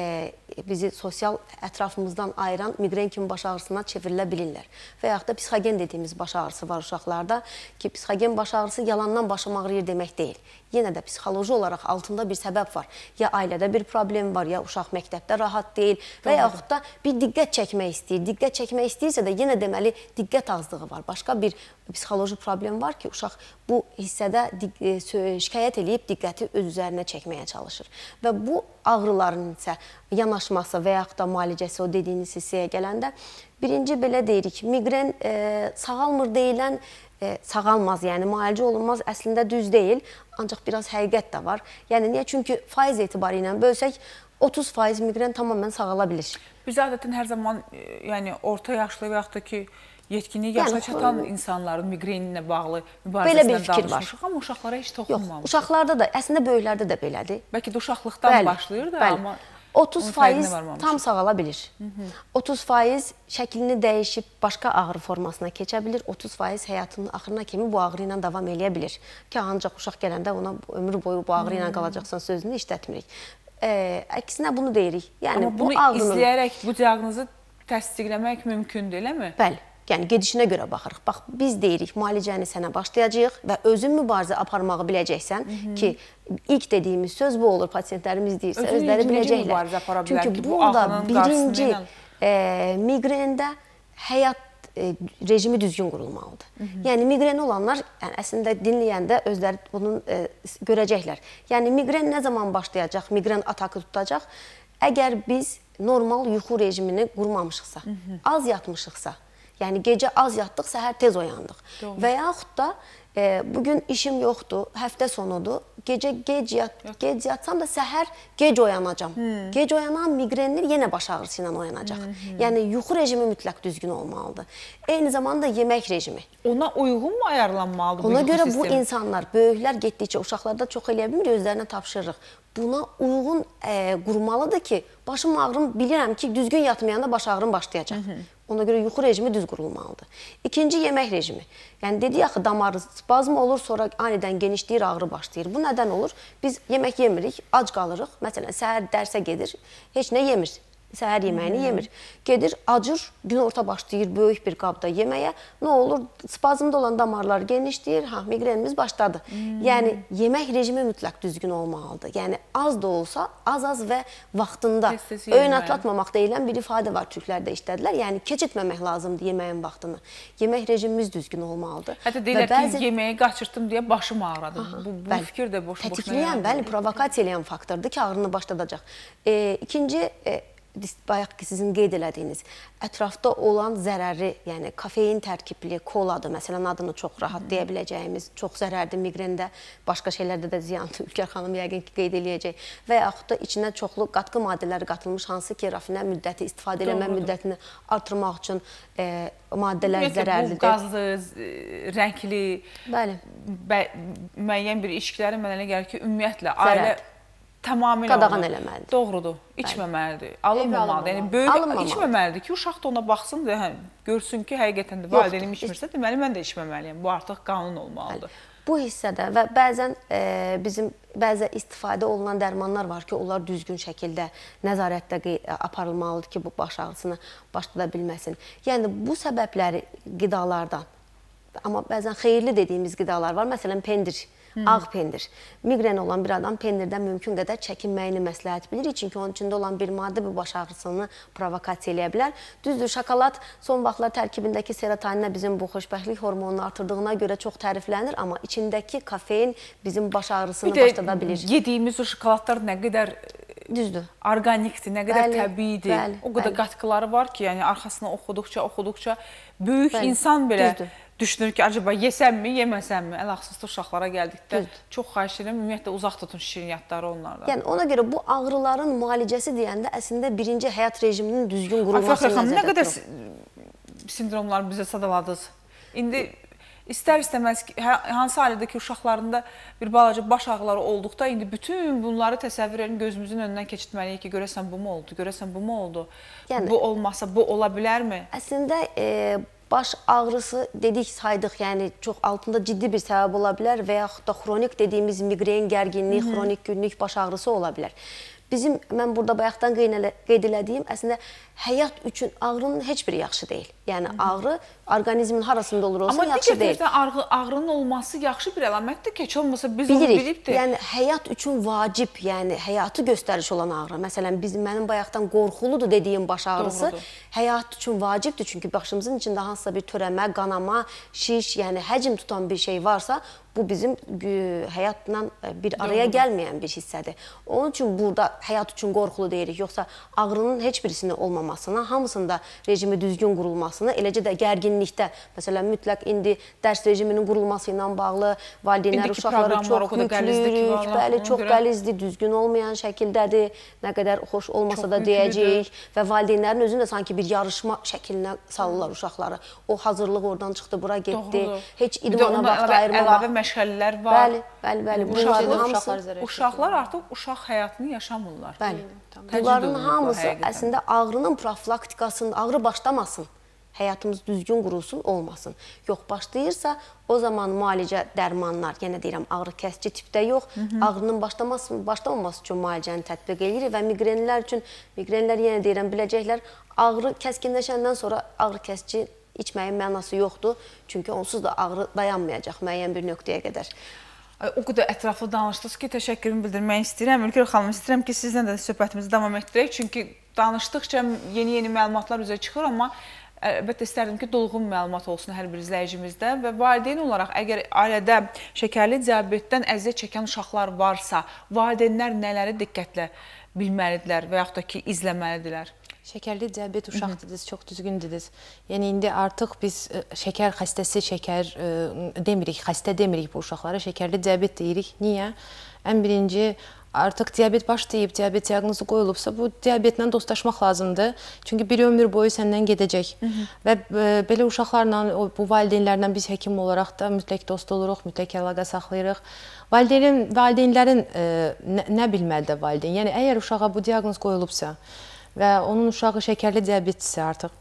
bizi sosial ətrafımızdan ayıran miqren kimi baş ağrısına çevrilə bilirlər. Və yaxud da psixogen dediyimiz baş ağrısı var uşaqlarda ki, psixogen baş ağrısı yalandan başım ağrıyır demək deyil. Yenə də psixoloji olaraq altında bir səbəb var. Ya ailədə bir problem var, ya uşaq məktəbdə rahat deyil və yaxud da bir diqqət çəkmək istəyir. Diqqət çəkmək istəyirsə də yenə deməli diqqət azlığı var. Başqa bir psixoloji problem var ki, uşaq bu hissədə şikayət eləyib diqqəti öz üzərinə çəkməyə çalışır. Və bu ağrıların isə yanaşması və yaxud da müalicəsi o dediyiniz hissəyə gələndə birinci belə deyirik, miqren sağalmır deyilən sağalmaz, yəni müalicə olunmaz əslində düz deyil, ancaq biraz həqiqət də var. Yəni niyə? Çünki faiz etibarı ilə bölsək 30% miqren tamamən sağala bilir. Biz adətən hər zaman yəni orta yaşlı və yaxud da ki yetkinlik yaşına çatan insanların miqreninlə bağlı mübarizəsindən danışmışıq, amma uşaqlara heç toxunmamışıq. Yox, uşaqlarda da, əslində böyüklərdə də belədir. Bəlkə də uşaqlıqdan başlayır da, amma 30% tam sağala bilir. 30% şəklini dəyişib başqa ağrı formasına keçə bilir. 30% həyatının axırına kimi bu ağrı ilə davam eləyə bilir. Ki, ancaq uşaq gələndə ona ömür boyu bu ağrı ilə qalacaqsan sözünü işlətmirik. Əksinə bunu deyirik. Amma bunu izləyərək bu diaqnozu təsdiqləmək mümkündür, eləmi? Bəli. yəni gedişinə görə baxırıq. Bax, biz deyirik, müalicəni sənə başlayacağıq və özün mübarizə aparmağı biləcəksən ki, ilk dediyimiz söz bu olur, pasiyentlərimiz deyirsə, özləri biləcəklər. Çünki burada birinci miqrendə həyat rejimi düzgün qurulmalıdır. Yəni, miqreni olanlar, əslində dinləyəndə özləri bunu görəcəklər. Yəni, miqren nə zaman başlayacaq, miqren atakı tutacaq? Əgər biz normal yuxu rejimini qurmamışıqsa, az yatmışıqsa, yəni gecə az yatdıq, səhər tez oyandıq və yaxud da bugün işim yoxdur, həftə sonudur, gecə gec yatsam da səhər gec oyanacam. Gec oyanan miqrenlər yenə baş ağrısı ilə oyanacaq. Yəni, yuxu rejimi mütləq düzgün olmalıdır. Eyni zamanda yemək rejimi. Ona uyğun mu ayarlanmalıdır bu yuxu sistemi? Ona görə bu insanlar, böyüklər getdikcə, uşaqlarda çox eləyə bilmir, özlərinə tapşırırıq. Buna uyğun qurmalıdır ki, başım ağrım, bilirəm ki, düzgün yatmayanda baş ağrım başlayacaq. Ona görə yuxu rejimi düz qurulmalıdır. İkinci, yemək rejimi. Yəni, dedik axı, damarı spazm olur, sonra anidən genişləyir, ağrı başlayır. Bu nədən olur? Biz yemək yemirik, ac qalırıq. Məsələn, səhər dərsə gedir, heç nə yemir. Səhər yeməyini yemir. Gedir, acır, günorta başlayır böyük bir qabda yeməyə. Nə olur? Spazmda olan damarlar genişləyir, miqrenimiz başladı. Yəni, yemək rejimi mütləq düzgün olmalıdır. Yəni, az da olsa, az və vaxtında öyn atlatmamaq deyilən bir ifadə var, türklərdə işlədilər. Yəni, keçirtməmək lazımdır yeməyin vaxtını. Yemək rejimimiz düzgün olmalıdır. Hətta deyirlər ki, yeməyi qaçırtdım deyə başım ağrıdı. Bu fikir də boş-boşuna tətikləyən, bəli, provokasiya eləyən faktordur ki, ağrını başladacaq. İkinci, bayaq ki, sizin qeyd elədiyiniz, ətrafda olan zərəri, yəni kafein tərkibli koladır, məsələn, adını çox rahat deyə biləcəyimiz, çox zərərli miqrendə, başqa şeylərdə də ziyandır, Ülkər xanım yəqin ki, qeyd eləyəcək və yaxud da içinə çoxlu qatqı maddələri qatılmış, hansı ki, rafinə müddəti, istifadə eləmə müddətini artırmaq üçün maddələr zərərlidir. Bu qazlı, rəngli, müəyyən bir içkiləri mənə elə gəlir ki, ümumiyyətlə, ailə tamamilə qadağan eləməlidir. Doğrudur, içməməlidir, alınmamalıdır. Yəni, böyük içməməlidir ki, uşaq da ona baxsın da, görsün ki, həqiqətən də valideynim içmirsə, deməli, mən də içməməliyəm. Bu artıq qanun olmalıdır. Bu hissədə və bəzən bizim bəzi istifadə olunan dərmanlar var ki, onlar düzgün şəkildə nəzarətdə aparılmalıdır ki, bu baş ağrısını başlada bilməsin. Yəni, bu səbəbləri qidalardan, amma bəzən xeyirli dediyimiz qidalar var, məsələn, pendir. Ağ pendir. Miqren olan bir adam pendirdən mümkün qədər çəkinməyini məsləhət bilirik. Çünki onun içində olan bir maddə bu baş ağrısını provokasiya eləyə bilər. Düzdür, şokolad son vaxtlar tərkibindəki serotoninə bizim bu xoşbəxtlik hormonunu artırdığına görə çox təriflənir. Amma içindəki kafein bizim baş ağrısını başlada bilir. Bir də yediyimiz o şokoladlar nə qədər orqanikdir, nə qədər təbiidir. O qədər qatqıları var ki, yəni arxasına oxuduqca böyük insan belə düşünür ki, acaba yesəmmi, yeməsəmmi? Əl-axsızda uşaqlara gəldikdə çox xahiş edirəm, ümumiyyətlə uzaq tutun şirniyyatları onlardan. Yəni, ona görə bu ağrıların müalicəsi deyəndə əslində birinci həyat rejiminin düzgün qurulmasını nəzərdə tutulur. Nə qədər sindromlar bizə sadaladınız? İndi İstər-istəməz hansı ailədəki uşaqlarında bir balaca baş ağrıları olduqda indi bütün bunları təsəvvür edin, gözümüzün önündən keçirtməliyik ki, görəsən bu mu oldu, görəsən bu mu oldu? Bu olmasa bu ola bilərmi? Əslində baş ağrısı dedik, saydıq, yəni çox altında ciddi bir səbəb ola bilər və yaxud da xronik dediyimiz miqren, gərginlik, xronik günlük baş ağrısı ola bilər. Mən burada bayaqdan qeyd elədiyim, əslində həyat üçün ağrının heç biri yaxşı deyil. Yəni, ağrı orqanizmin harasında olur olsa yaxşı deyil. Amma digər tərəfdən ağrının olması yaxşı bir əlamətdir ki, heç olmasa biz onu bilibdir. Yəni, həyat üçün vacib, yəni həyatı göstəriş olan ağrı. Məsələn, mənim bayaqdan qorxuludur dediyim baş ağrısı həyat üçün vacibdir. Çünki başımızın içində hansısa bir törəmə, qanama, şiş, yəni həcm tutan bir şey varsa, bu bizim həyatla bir araya gəlməyən bir hissədir. Onun üçün burada həyat üçün qorxulu deyirik. Yoxsa ağrının heç birisinin olmamasına, hamısında rejimi düzgün qurulmasına, eləcə də gərginlikdə, məsələn, mütləq indi dərs rejiminin qurulması ilə bağlı valideynlər uşaqları çox yüklüyük, bəli, çox qəlizdir, düzgün olmayan şəkildədir, nə qədər xoş olmasa da deyəcəyik və valideynlərin özünü də sanki bir yarışma şəklinə salırlar uşaqları. O hazırlıq oradan çıxdı, bura getdi, heç idmana vaxt ayırmamaq. Məşğələlər var. Bəli. Uşaqlar artıq uşaq həyatını yaşamırlar. Bəli. Bunların hamısı əslində ağrının profilaktikasının, ağrı başlamasın, həyatımız düzgün qurulsun, olmasın. Yox, başlayırsa o zaman müalicə, dərmanlar, yenə deyirəm, ağrı kəsici tipdə yox, ağrının başlamaması üçün müalicəni tətbiq edirik və miqrenlər üçün, miqrenlər yenə deyirəm, biləcəklər, ağrı kəskinləşəndən sonra ağrı kəsici içməyin mənası yoxdur. Çünki onsuz da ağrı dayanmayacaq müəyyən bir nöqtəyə qədər. O qədər ətraflı danışdınız ki, təşəkkürümü bildirmək istəyirəm. Ülkər xanım, istəyirəm ki, sizlə də söhbətimizi davam etdirək. Çünki danışdıqca yeni məlumatlar üzə çıxır, amma əlbəttə istərdim ki, dolğun məlumat olsun hər bir izləyicimizdə və valideyn olaraq əgər ailədə şəkərli diabetdən əziyyət çəkən uşaqlar varsa, valideynlər nələri diqqətlə bilməlidirlər və yaxud da ki, izləməlidirlər? Şəkərli diabet uşaq dediniz, çox düzgün dediniz. Yəni, indi artıq biz şəkər xəstəsi, şəkər demirik, xəstə demirik bu uşaqlara, şəkərli diabet deyirik. Niyə? Ən birinci, artıq diabet başlayıb, diabet diaqnozu qoyulubsa, bu diabetlə dostlaşmaq lazımdır. Çünki bir ömür boyu səndən gedəcək. Və belə uşaqlarla, bu valideynlərlə biz həkim olaraq da mütləq dost oluruq, mütləq əlaqə saxlayırıq. Valideynlərin nə bilməlidir valideyn? Yəni, əgər uşağa bu diaqnoz qoyulubsa və onun uşağı şəkərli diabetdirsə artıq,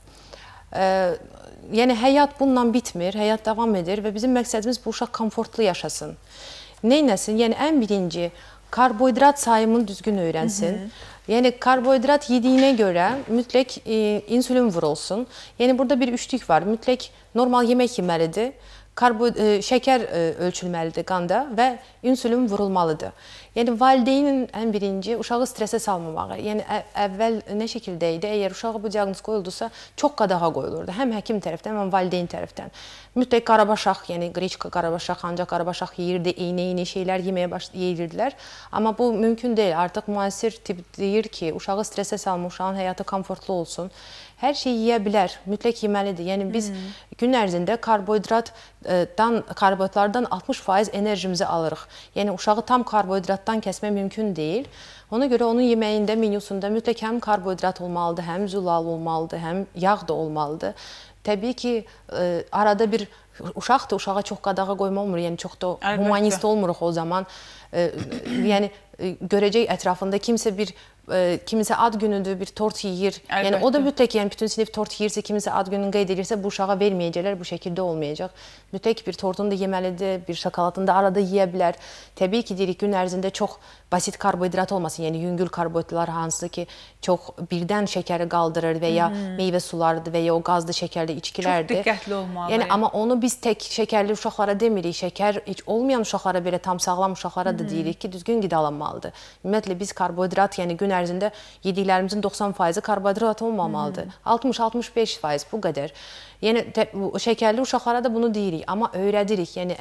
yəni həyat bununla bitmir, həyat davam edir və bizim məqsədimiz bu uşaq komfortlu yaşasın. Neynəsin? Yəni, ən birinci, karbohidrat sayımını düzgün öyrənsin. Yəni, karbohidrat yediyinə görə mütləq insülin vurulsun. Yəni, burada bir üçlük var. Mütləq normal yemək yeməlidir, şəkər ölçülməlidir qanda və insülin vurulmalıdır. Yəni, valideynin ən birinci uşağı stresə salmamağı. Yəni, əvvəl nə şəkildə idi? Əgər uşağa bu diaqnoz qoyuldusa, çox qadağa qoyulurdu. Həm həkim tərəfdən, həm valideyn tərəfdən. Mütləq qarabaşaq, yəni qreçka qarabaşaq, ancaq qarabaşaq yeyirdi, eyni şeylər yeməyə yeyirdilər. Amma bu mümkün deyil. Artıq müasir tip deyir ki, uşağı stresə salma, uşağın həyatı komfortlu olsun. Hər şey yeyə bilər, mütləq yeməlidir. Yəni, biz gün ərzində karbohidratlardan 60% enerjimizi alırıq. Yəni, uşağı tam karbohidratdan kəsmək mümkün deyil. Ona görə onun yeməyində, menüsunda mütləq həm karbohidrat olmalıdır, həm zülal olmalıdır, həm yağ da olmalıdır. Təbii ki, arada bir uşaq da uşağa çox qadağa qoyma olmur. Yəni, çox da humanist olmuruq o zaman. Yəni, görəcək ətrafında kimisə ad günüdür, bir tort yeyir. Yəni, o da mütləq, yəni, bütün sinif tort yeyirsə, kimisə ad gününü qeyd edirsə, bu uşağa verməyəcəklər, bu şəkildə olmayacaq. Mütləq bir tortunu da yeməlidir, bir şokoladını da arada yeyə bilər. Təbii ki, deyirik, gün ərzində çox basit karbohidrat olmasın, yəni yüngül karbohidratlar hansı ki, çox birdən şəkəri qaldırır və ya meyvə sularıdır və ya o qazlı şəkərli içkilərdir. Çox diqqətli olmalı. Yəni, amma onu biz tək şəkərli uşaqlara demirik, şəkər heç olmayan uşaqlara belə tam sağlam uşaqlara da deyirik ki, düzgün qidalanmalıdır. Ümumiyyətlə, biz karbohidrat, yəni gün ərzində yediklərimizin 90%-i karbohidrat olmamalıdır. 60-65% bu qədər. Yəni, şəkərli uşaqlara da bunu deyirik, amma öyrədirik. Yəni,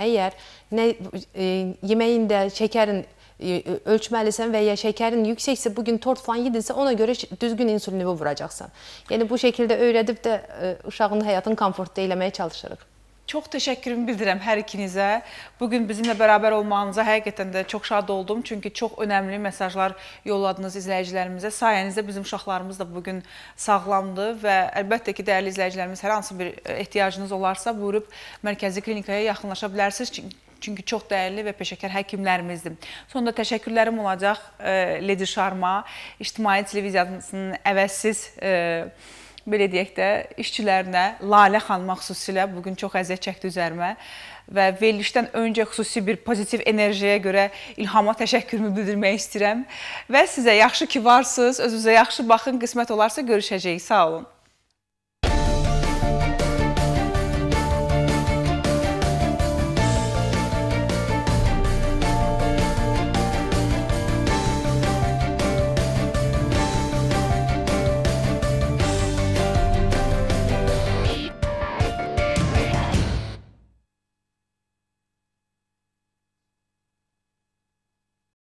əgər yeməyində şəkərin ölçməlisən və ya şəkərin yüksəksə, bugün tort falan yedinsə, ona görə düzgün insülini vuracaqsan. Yəni, bu şəkildə öyrədib də uşağın həyatını komfortlu eləməyə çalışırıq. Çox təşəkkürümü bildirirəm hər ikinizə. Bugün bizimlə bərabər olmağınıza həqiqətən də çox şad oldum. Çünki çox önəmli mesajlar yolladınız izləyicilərimizə. Sayənizdə bizim uşaqlarımız da bugün sağlamdır və əlbəttə ki, dəyərli izləyicilərimiz, hər hansı bir ehtiyacınız olarsa, buyurub mərkəzi klinikaya yaxınlaşa bilərsiniz. Çünki çox dəyərli və peşəkar həkimlərimizdir. Sonunda təşəkkürlərim olacaq Ledi Şarma, İctimai Televiziyasının əvəzsiz belə deyək də, işçilərinə, Lalə xanıma xüsusilə bugün çox əziyyət çəkdi üzərimə və verilişdən öncə xüsusi bir pozitiv enerjiyə görə İlhama təşəkkürümü bildirmək istəyirəm və sizə yaxşı ki varsınız, özünüzə yaxşı baxın, qismət olarsa görüşəcəyik. Sağ olun.